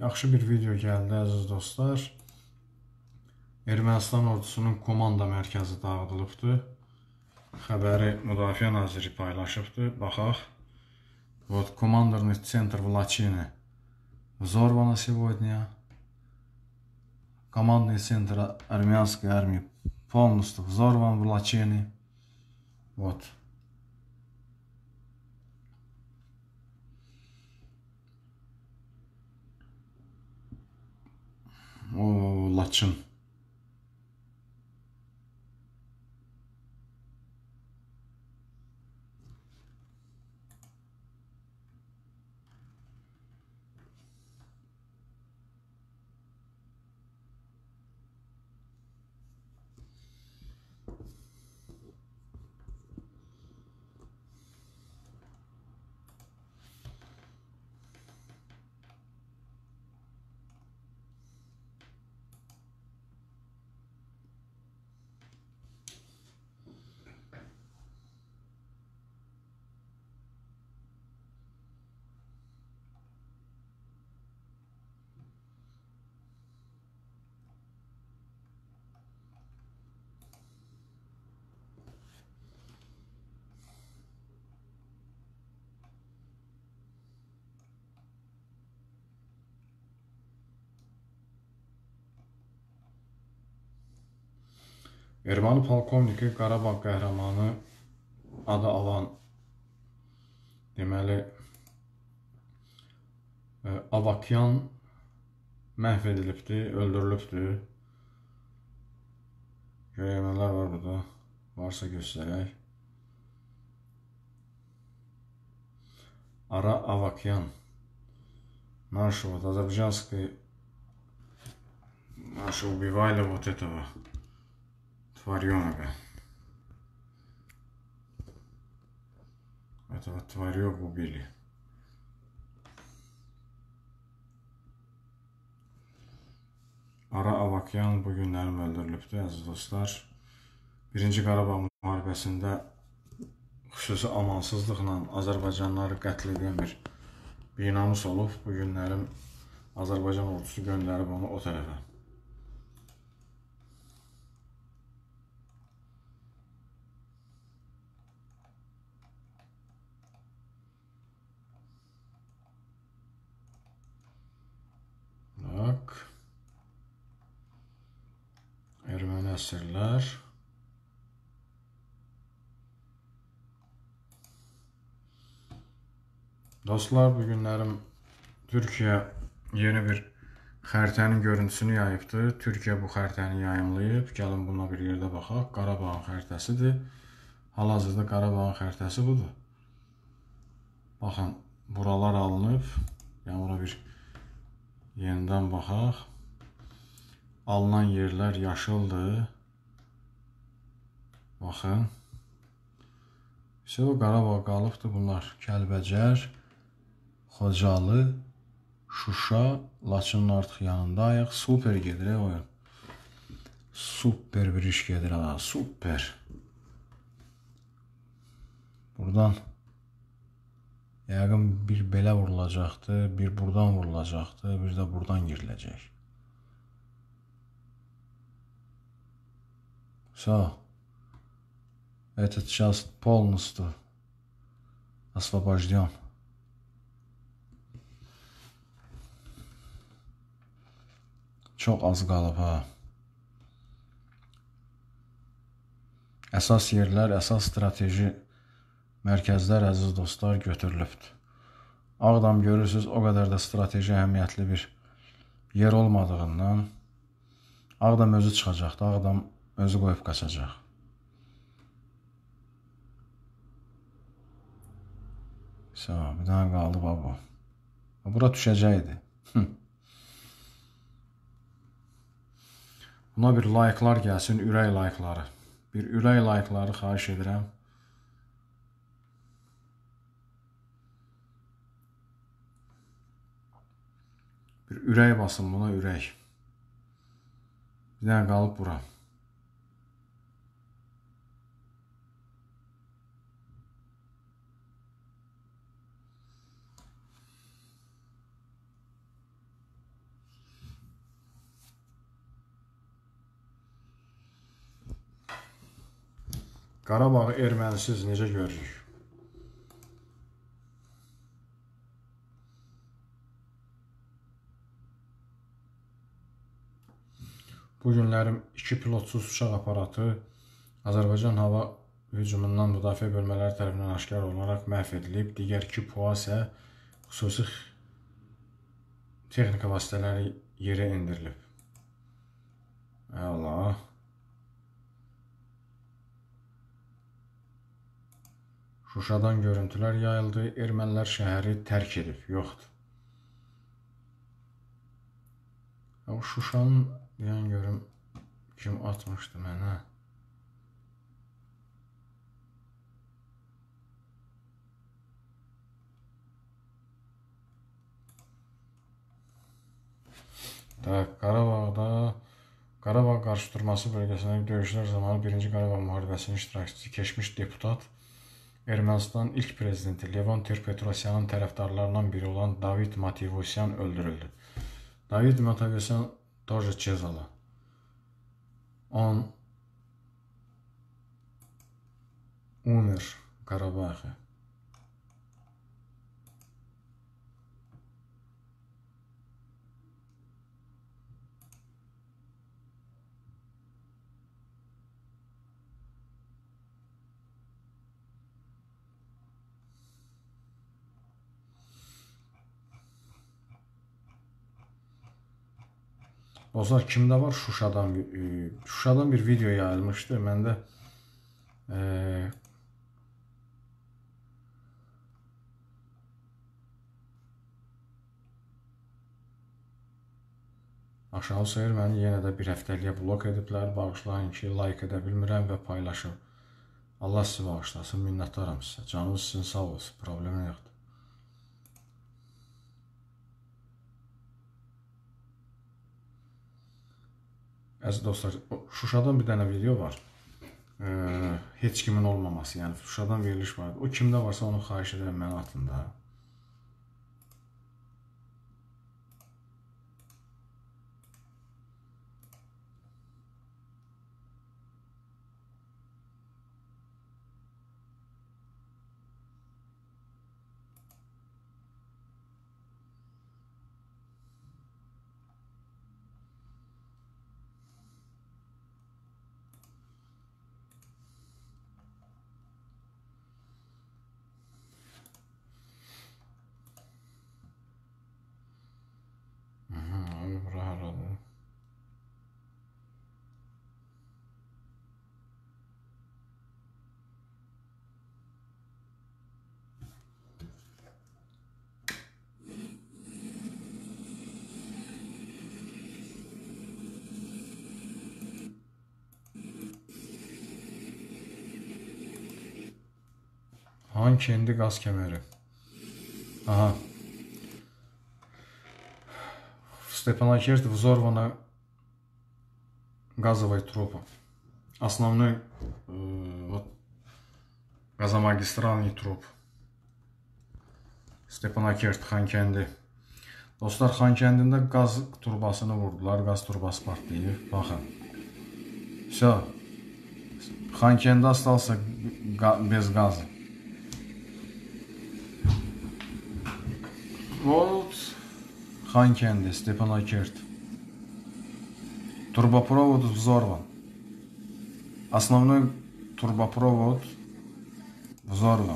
Yaxşı bir video gəldi, əziz dostlar. Ermənistan ordusunun komanda mərkəzi dağıdılıbdır. Xəbəri Müdafiə Naziri paylaşıbdır. Baxaq. Вот командный центр в Лачине взорвано сегодня. Командный центр армянской армии полностью взорван в Лачине. Вот. O Laçın. Erməni polkovniki Qarabağ qəhrəmanı adı alan deməli Avakyan məhv edilibdir, öldürülübdür. Görəyənlər var burada, varsa göstərək. Ara Avakyan. Наши вот азербайджанские наши убивали вот этого тварёнка. Этого тварёга убили. Ara Avakyan bu günlərim öldürülübdür, əziz dostlar. 1-ci Qarabağ müharibəsində xüsusi amansızlıqla Azərbaycanlıları qətl edən bir binamus olub. Bu günlərim Azərbaycan ordusu göndərib onu o tərəfə. Bak. Erməni əsirlər. Dostlar, bu günlərim Türkiyə yeni bir xəritənin görüntüsünü yayıbdır. Türkiyə bu xəritəni yayımlayıb. Gəlin buna bir yerdə baxaq. Qarabağın xəritəsidir. Hal-hazırda Qarabağın xəritəsi budur. Baxın, buralar alınıb. Yəni, bura bir yenidən baxaq. Alınan yerlər yaşıldır. Baxın. O Qarabağ qalıbdır bunlar. Kəlbəcər, Xocalı, Şuşa, Laçının artıq yanındayıq. Super gedir oyun. Super bir iş gedir ha. Super. Buradan yəqin bir belə vurulacaqdır, bir buradan vurulacaqdır, bir də buradan giriləcək. Все. Этот час полностью освобожден. Çox az qalıb ha. Əsas yerlər, əsas strateji mərkəzlər, əziz dostlar, götürülübdür. Ağdam görürsünüz, o qədər də strateji əhəmiyyətli bir yer olmadığından Ağdam özü çıxacaqdı, Ağdam özü qoyub qaçacaq. Bir dənə qaldı baba. Bura düşəcəkdi. Buna bir layıqlar gəlsin, ürək layıqları. Bir ürək layıqları xahiş edirəm. Bir ürək basın buna, ürək. Bir dənə qalıb bura. Qarabağı ermənisiz necə görürük? Bu günlərim 2 pilotsuz uçaq aparatı Azərbaycan hava hücumundan müdafiə bölmələri tərəfindən aşkar olaraq məhv edilib. Digər 2 PUA isə xüsusi texnika vasitələri yerə indirilib. Allah. Şuşadan görüntülər yayıldı. Ermənilər şəhəri tərk edib. Yoxdur. Şuşanın deyən görüm kim atmışdı mənə. Qarabağ qarşıdurması bölgəsindəki döyüşlər zamanı 1-ci Qarabağ müharibəsinin iştirakçısı keçmiş deputat Ermənistan ilk prezidenti Levon Ter-Petrosyanın tərəfdarlarından biri olan David Mativosyan öldürüldü. David Mativosyan тоже Чезала. Он умер в Карабахе. Dostlar, kimdə var Şuşadan bir video yayılmışdı. Məndə aşağı sayır məni yenə də bir həftəliyə blok ediblər. Bağışlayın ki, like edə bilmirəm və paylaşım. Allah sizi bağışlasın, minnətdaram sizə. Canınız sizin sağ olsun, problemi yoxdur. Əziz dostlar, Şuşadan bir dənə video var. Heç kimin olmaması, yəni Şuşadan veriliş var. O kimdə varsa onu xahiş edirəm mənə atın da. Xankəndi qaz kəməri. Aha. Степанакерт взорвана газовой трубой. Основной газомагистральный труб. Stepanakert, Xankəndi. Dostlar, Xankəndində qaz turbasını vurdular. Qaz turbası partlayıb. Baxın. Все. Xankəndi остался без газа. Вот Xankəndi, Stepanakert. Трубопровод взорван. Основной трубопровод взорван.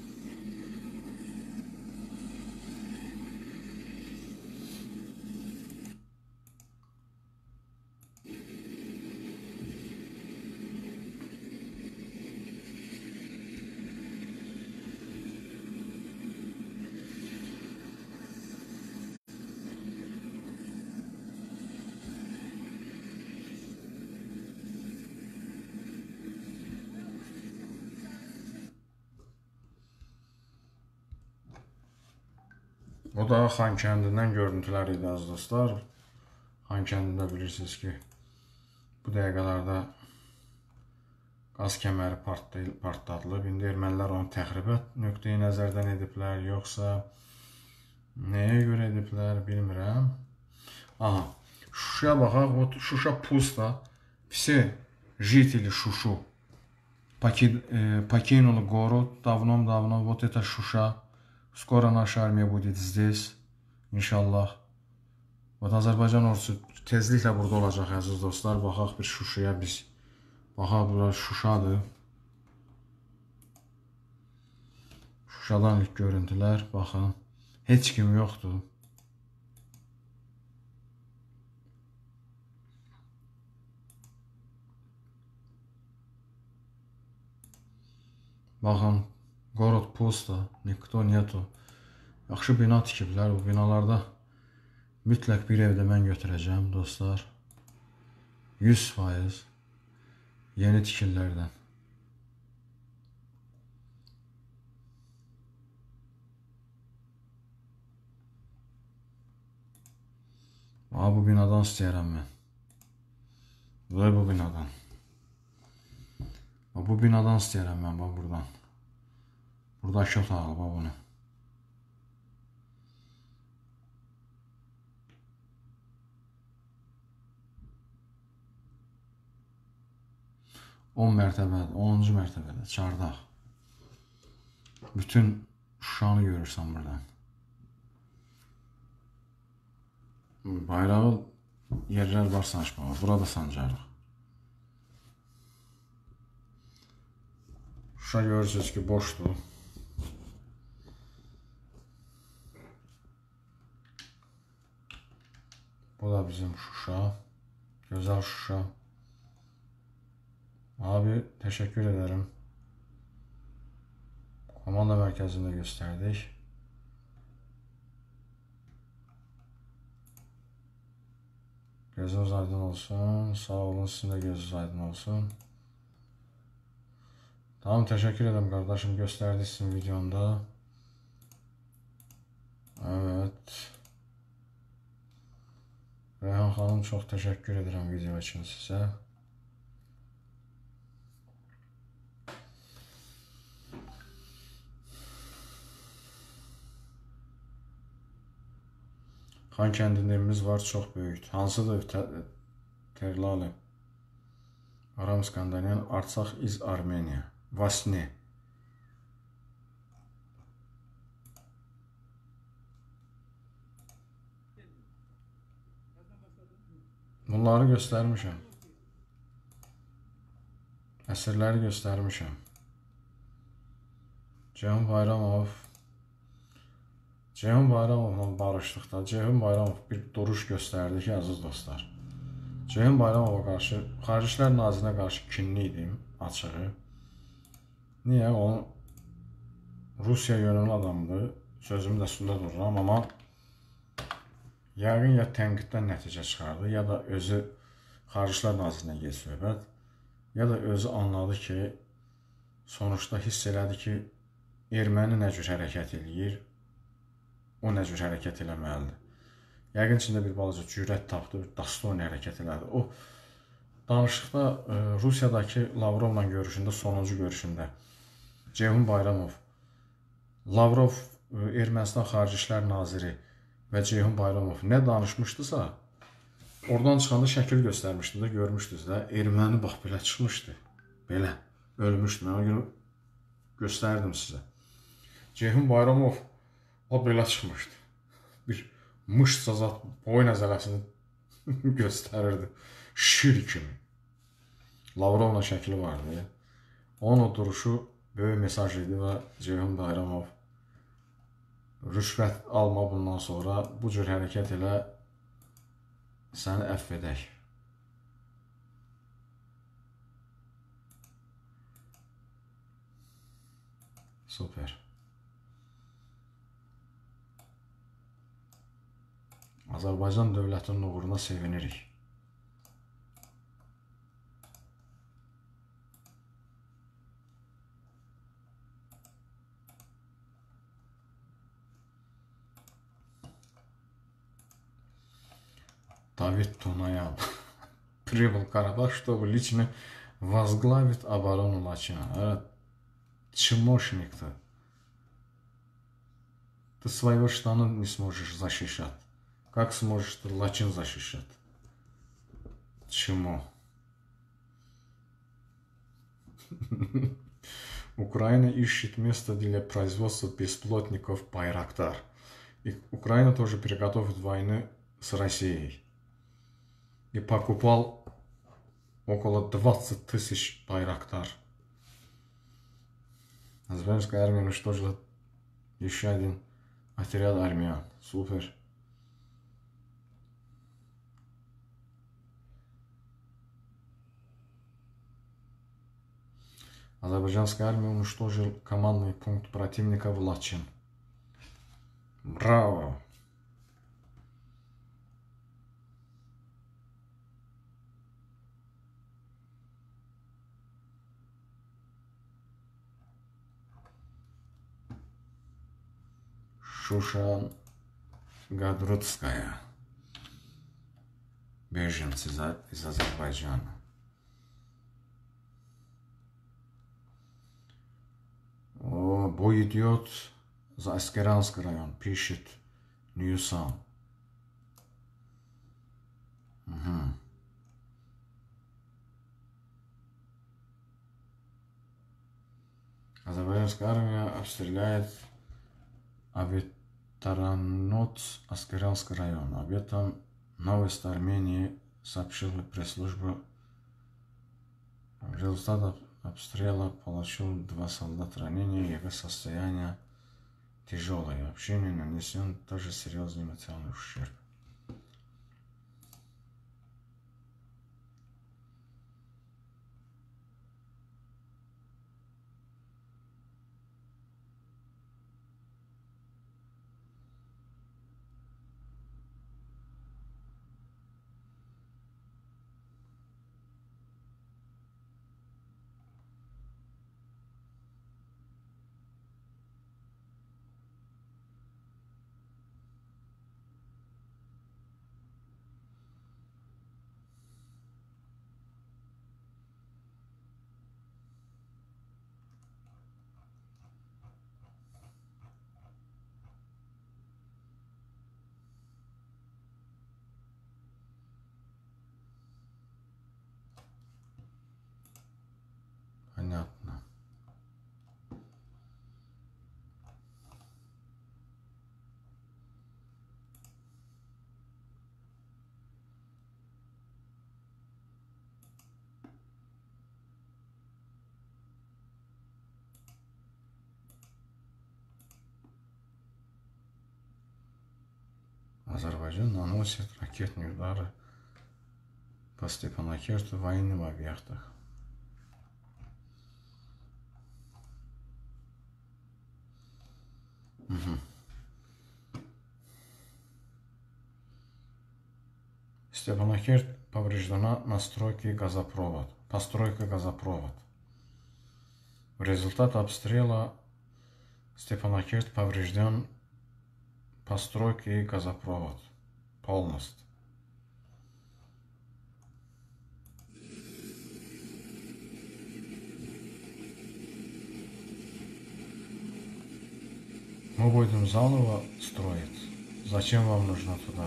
Bu da Xankəndindən görüntülər idi, əziz dostlar. Xankəndində bilirsiniz ki, bu dəqiqələrdə qaz kəməri partladılıb. İndi ermənilər onu təxribat nöqteyi nəzərdən ediblər, yoxsa nəyə görə ediblər, bilmirəm. Aha, Şuşaya baxaq, Şuşa pusta. Все жители Şuşu покинули город давно-давно. Вот это Шуша. Скоро наша armiya будет здесь. İnşallah. Вот Azərbaycan ordusu tezliklə burada olacaq əziz dostlar. Baxaq bir Şuşaya biz. Baxaq bura Şuşadır. Şuşadan ilk görüntülər. Baxın. Heç kim yoxdur. Baxın. Город пусто. Никто нету. Yaxşı bina tikiblər. Bu binalarda mütləq bir evdə mən götürəcəm dostlar. 100% yeni tikillərdən. Bu binadan istəyərəm mən. Və bu binadan. Bu binadan istəyərəm mən buradan. Buradakı otağı bunu. On mərtəbədə, 10-cu mərtəbədə, çardaq. Bütün Şuşanı görürsən buradan. Bayrağı yerlər var sancmağa. Burada sancarıq. Şuşa görürsünüz ki, boşdur. Bu da bizim Şuşa. Gözəl Şuşa. Abi teşekkür ederim. Komanda merkezinde gösterdik. Gözünüz aydın olsun. Sağ olun, sizin de gözünüz aydın olsun. Tamam, teşekkür ederim kardeşim. Gösterdi sizin videonda. Evet. Reyhan Hanım, çok teşekkür ederim video için size. Xankəndində evimiz var, çox böyükdür. Hansıdır? Terlali. Aram Skandinaviyan, Artsakh iz Armeniya. Vasne. Bunları göstərmişəm. Əsirləri göstərmişəm. Ceyhun Bayramovla barışdıqda Ceyhun Bayramov bir duruş göstərdi ki, əziz dostlar. Ceyhun Bayramova qarşı, Xarici İşlər Nazirinə qarşı kinli idim, açığı. Niyə? O Rusiya yönümlü adamdır, sözümün də üstündə dururam, amma yəqin ya tənqiddən nəticə çıxardı, ya da özü Xarici İşlər Nazirinə gel söhbət, ya da özü anladı ki, sonuçta hiss elədi ki, erməni nə cür hərəkət eləyir, o nə cür hərəkət eləməlidir. Yəqin içində bir balaca cürət tapdı, bir Dastoni hərəkət elədi. O danışıqda Rusiyadakı Lavrovla görüşündə, sonuncu görüşündə Ceyhun Bayramov, Lavrov, Ermənistan Xarici İşlər Naziri və Ceyhun Bayramov nə danışmışdısa, oradan çıxanda şəkil göstərmişdim də, görmüşdünüz də, erməni bax belə çıxmışdı, belə, ölmüşdü. Mən o gün göstərdim sizə. Ceyhun Bayramov o belə çıxmışdı. Bir mışsa zat boyun əzələsini göstərirdi. Şir kimi. Lavrovla şəkli vardı. Onun o duruşu böyük mesaj idi və Ceyhun Bayramov rüşvət alma bundan sonra bu cür hərəkət elə, səni əfv edək. Super. Azərbaycan dövlətinin uğruna sevinirik. Давид Тунаyan прибыл в Карабах, чтобы лично возглавить оборону Лачина. Чмошник-то. Ты своего штана не сможешь защищать. Как сможешь ты Лачин защищать? Чему? Украина ищет место для производства беспилотников «Байрактар». И Украина тоже приготовит войну с Россией. И покупал около 20 тысяч «Байрактар». Азербайджанская армия уничтожила еще один отряд армян. Супер. Азербайджанская армия уничтожила командный пункт противника в Лачин. Браво! Шушан Гадрутская. Беженцы из Азербайджана. Бой идет за Аскеранский район, пишет Ньюсан. Угу. Азербайджанская армия обстреляет Аветаранот, Аскеранский район. Об этом новости Армении сообщила пресс-служба. В результате обстрела получил 2 солдата ранения, его состояние тяжелое. Общению нанесен тоже серьезный материальный ущерб. Понятно. Азербайджан наносит ракетные удары по Степанакерту в военных объектах. Угу. Степанакерт повреждена постройка газопровод. В результате обстрела Степанакерт поврежден постройки и газопровод полностью. Мы будем заново строить. Зачем вам нужно туда?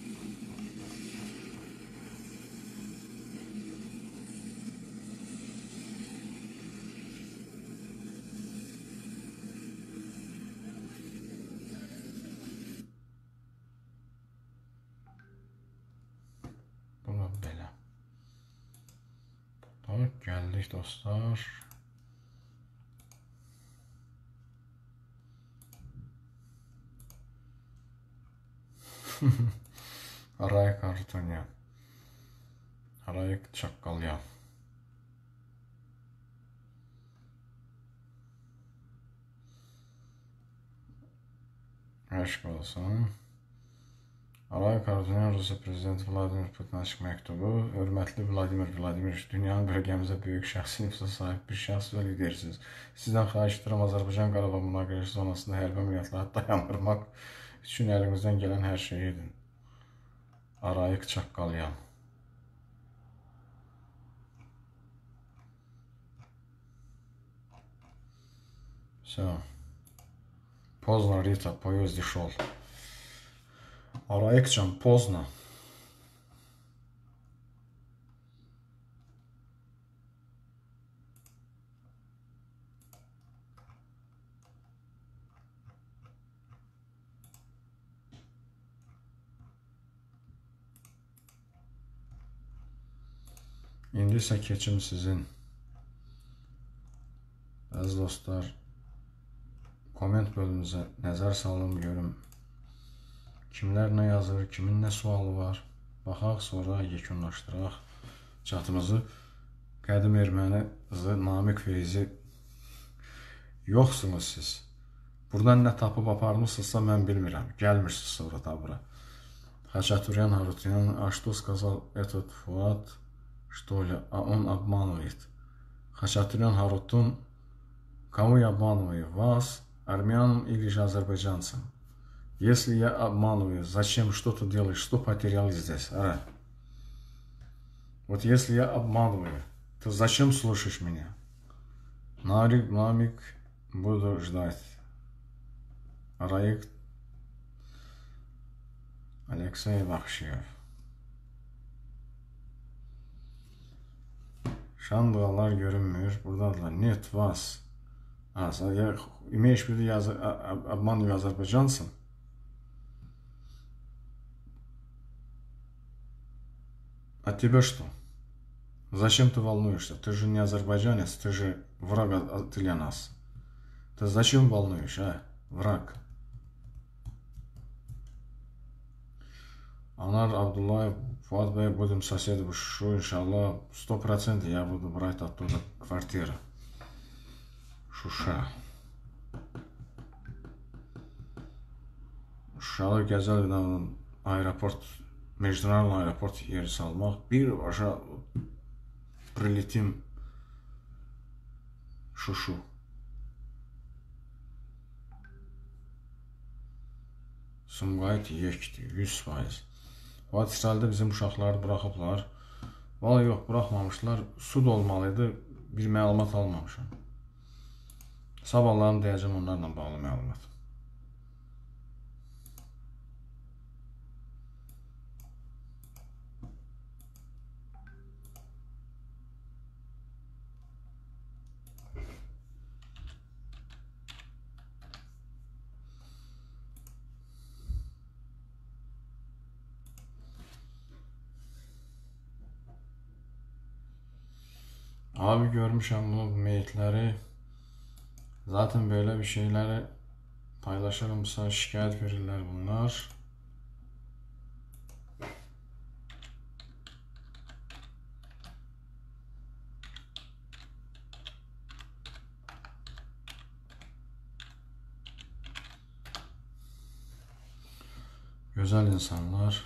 Buna belə. Burada gəldik dostlar. Arayik Artunyan. Arayik Çaqqalyan. Aşk olsun. Arayik Artunyan Rusiya Prezidenti Vladimir Putin açıq məktubu. Hörmətli Vladimir Vladimirovич, dünyanın bölgəmizdə böyük şəxsi nüfuza sahib bir şəxs və lidersiniz. Sizdən xahiş edirəm Azərbaycan Qarabağ münaqişə zonasında hərbi əməliyyatları dayandırmaq üçün əlimizdən gələn hər şeyi edin. Arayik Çaqqalyan. Все. Поздно, Рита, поезд шел. Арайкчан, поздно. İndi isə keçim sizin. Əziz dostlar, komment bölümümüzə nəzər salın, görüm. Kimlər nə yazır, kimin nə sualı var. Baxaq, sonra yekunlaşdıraq çatımızı. Qədim erməni qızı Namiq Feyzi yoxsunuz siz. Buradan nə tapıb aparmışsınızsa mən bilmirəm. Gəlmirsiniz sonra da bura. Хачатурян Харутян, а что сказал этот Фуат, что ли, а он обманывает. Хачатурян Харутун, кому я обманываю, вас, армянам или же азербайджанцам? Если я обманываю, зачем что-то делаешь, что потерял здесь? А? Вот если я обманываю, то зачем слушаешь меня? Намик, буду ждать. Раик Алексей Бахшиев. Şandıqalar görünmür. Buradadılar. Net, vas. Я имеешь в виду, я обманываю азербайджанцам? А тебя что? Зачем ты волнуешься? Ты же не азербайджанец, ты же враг для нас. Ты зачем волнуешь, а? Враг. Анар Абдуллаев, Фуат Бey, будем соседи в Шушу, иншаллах, 100% я буду брать оттуда квартиру. Şuşa. Şuşada gözəl bir aeroport, международный aeroport yeri salmaq. Birbaşa прилетим Şuşu. Sumqayıt yekdir, 100%. Fuat İsraildə bizim uşaqları buraxıblar. Valla yox, buraxmamışlar. Sud olmalıydı, bir məlumat almamışam. Sabahlarını deyəcəm onlarla bağlı məlumat. Abi görmüşəm bu meyitləri. Zaten böyle bir şeyleri paylaşırımsa şikayet verirler bunlar. Güzel insanlar.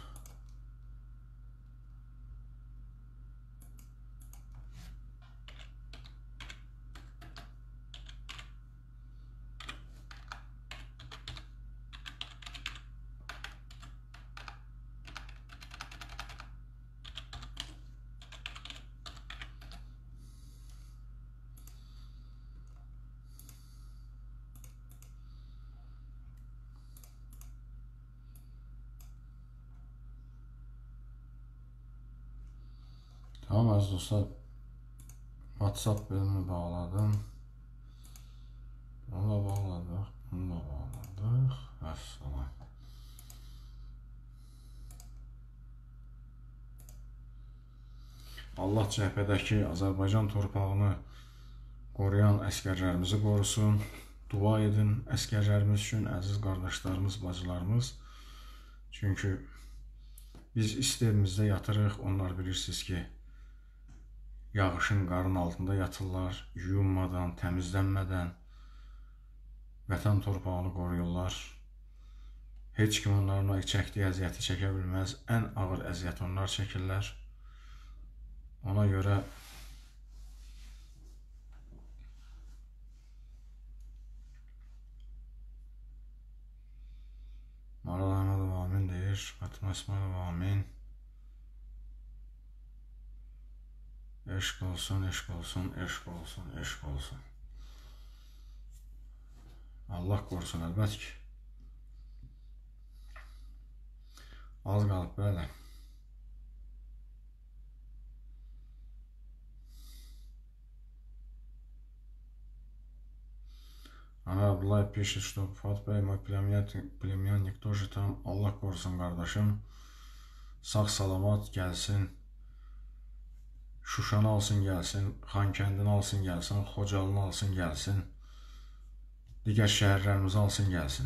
Tamam az dostlar, WhatsApp bölümünü bağladım. Onu da bağladık, bunu da bağladık. Əssalam. Allah cəbhədəki Azərbaycan torpağını qoruyan əskərlərimizi qorusun. Dua edin əskərlərimiz üçün, əziz qardaşlarımız, bacılarımız. Çünki biz istəyimizdə yatırıq, onlar bilirsiniz ki, yağışın qarın altında yatırlar, yuyunmadan, təmizlənmədən vətən torpağını qoruyurlar. Heç kim onların çəkdiyi əziyyəti çəkə bilməz. Ən ağır əziyyət onlar çəkirlər. Ona görə Maral Əhmədov amin deyir, Fatıma İsmailov amin. Eşq olsun, eşq olsun, eşq olsun, eşq olsun. Allah qorusun, əlbət ki. Az qalıb belə. Ana Abdullayev пишет, что Фуат Бey, мой племянник тоже там. Allah qorusun qardaşım. Sağ salamat gəlsin. Şuşanı alsın gəlsin, Xankəndini alsın gəlsin, Xocalını alsın gəlsin, digər şəhərlərimizi alsın gəlsin.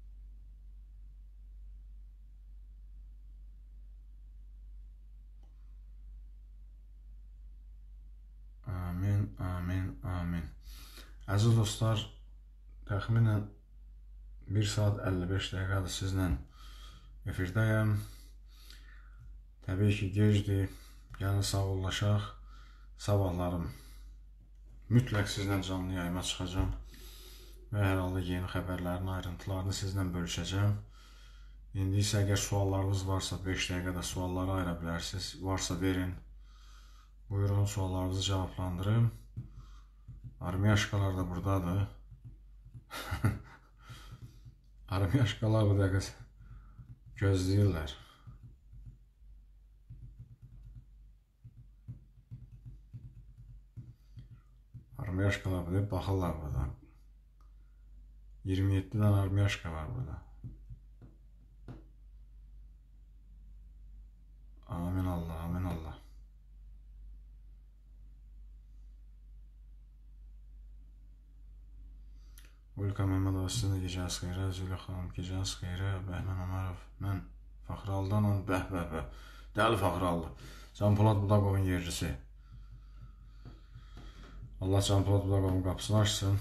Amin, amin, amin. Əziz dostlar, təxminən 1 saat 55 dəqiqədir sizlə efirdəyəm. Təbii ki, gecdir. Yəni sağollaşaq. Sabahlarım mütləq sizlə canlı yayıma çıxacam və hər halda yeni xəbərlərin ayrıntılarını sizlə bölüşəcəm. İndi isə əgər suallarınız varsa 5 dəqiqədə sualları ayıra bilərsiniz. Varsa verin. Buyurun, suallarınızı cavablandırım. Armiyaşkalar da buradadır. Armiyaşkalar bu dəqiqə gözləyirlər. Armiyaşkalar burada, baxırlar burada. 27 dənə armiyaşka var burada. Amin Allah, amin Allah. Ulka Məmmədova, sizin də gecəniz xeyrə. Zülə xanım, gecəniz xeyrə. Bəhmən Ömərov, mən Fəxraldanam. Bəh. Dəli Fəxrallı. Can Polad Budaqovun yerlisi. Allah Can Polad Budaqovun qapısını açsın.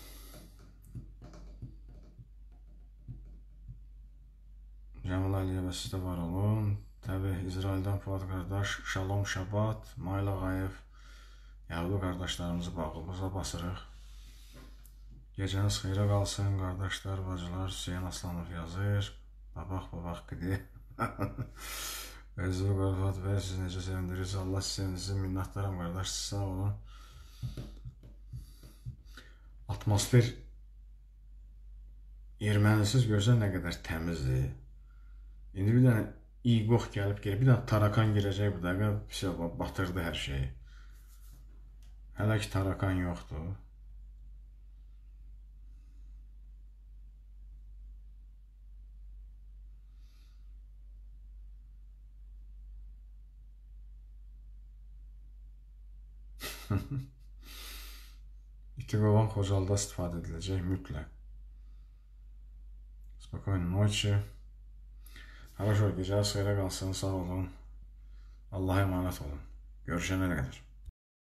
Cəmal Əliyevə siz də var olun. Təbii İsraildən Fuad qardaş, Şalom Şabat, Mayl Ağayev, Yağlı qardaşlarımızı bağımıza basırıq. Gecəniz xeyrə qalsın, qardaşlar, bacılar. Hüseyin Aslanov yazır. Babaq qidi. Əziz Qarfat bəy, siz necə sevindirirsiniz? Allah sizin minnətdaram, qardaş, sağ olun. Atmosfer ermənisiz görsən nə qədər təmizdir. İndi bir dənə İqox gəlib gelir, bir dənə tarakan girəcək bu dəqiqə, batırdı hər şeyi. Hələ ki tarakan yoxdur. İtiqovan Xocalda istifadə ediləcək mütləq. Spokojной nочи. Хорошо, gecəniz xeyrə qalsın, sağ olun. Allah'a emanet olun. Görüşənə qədər.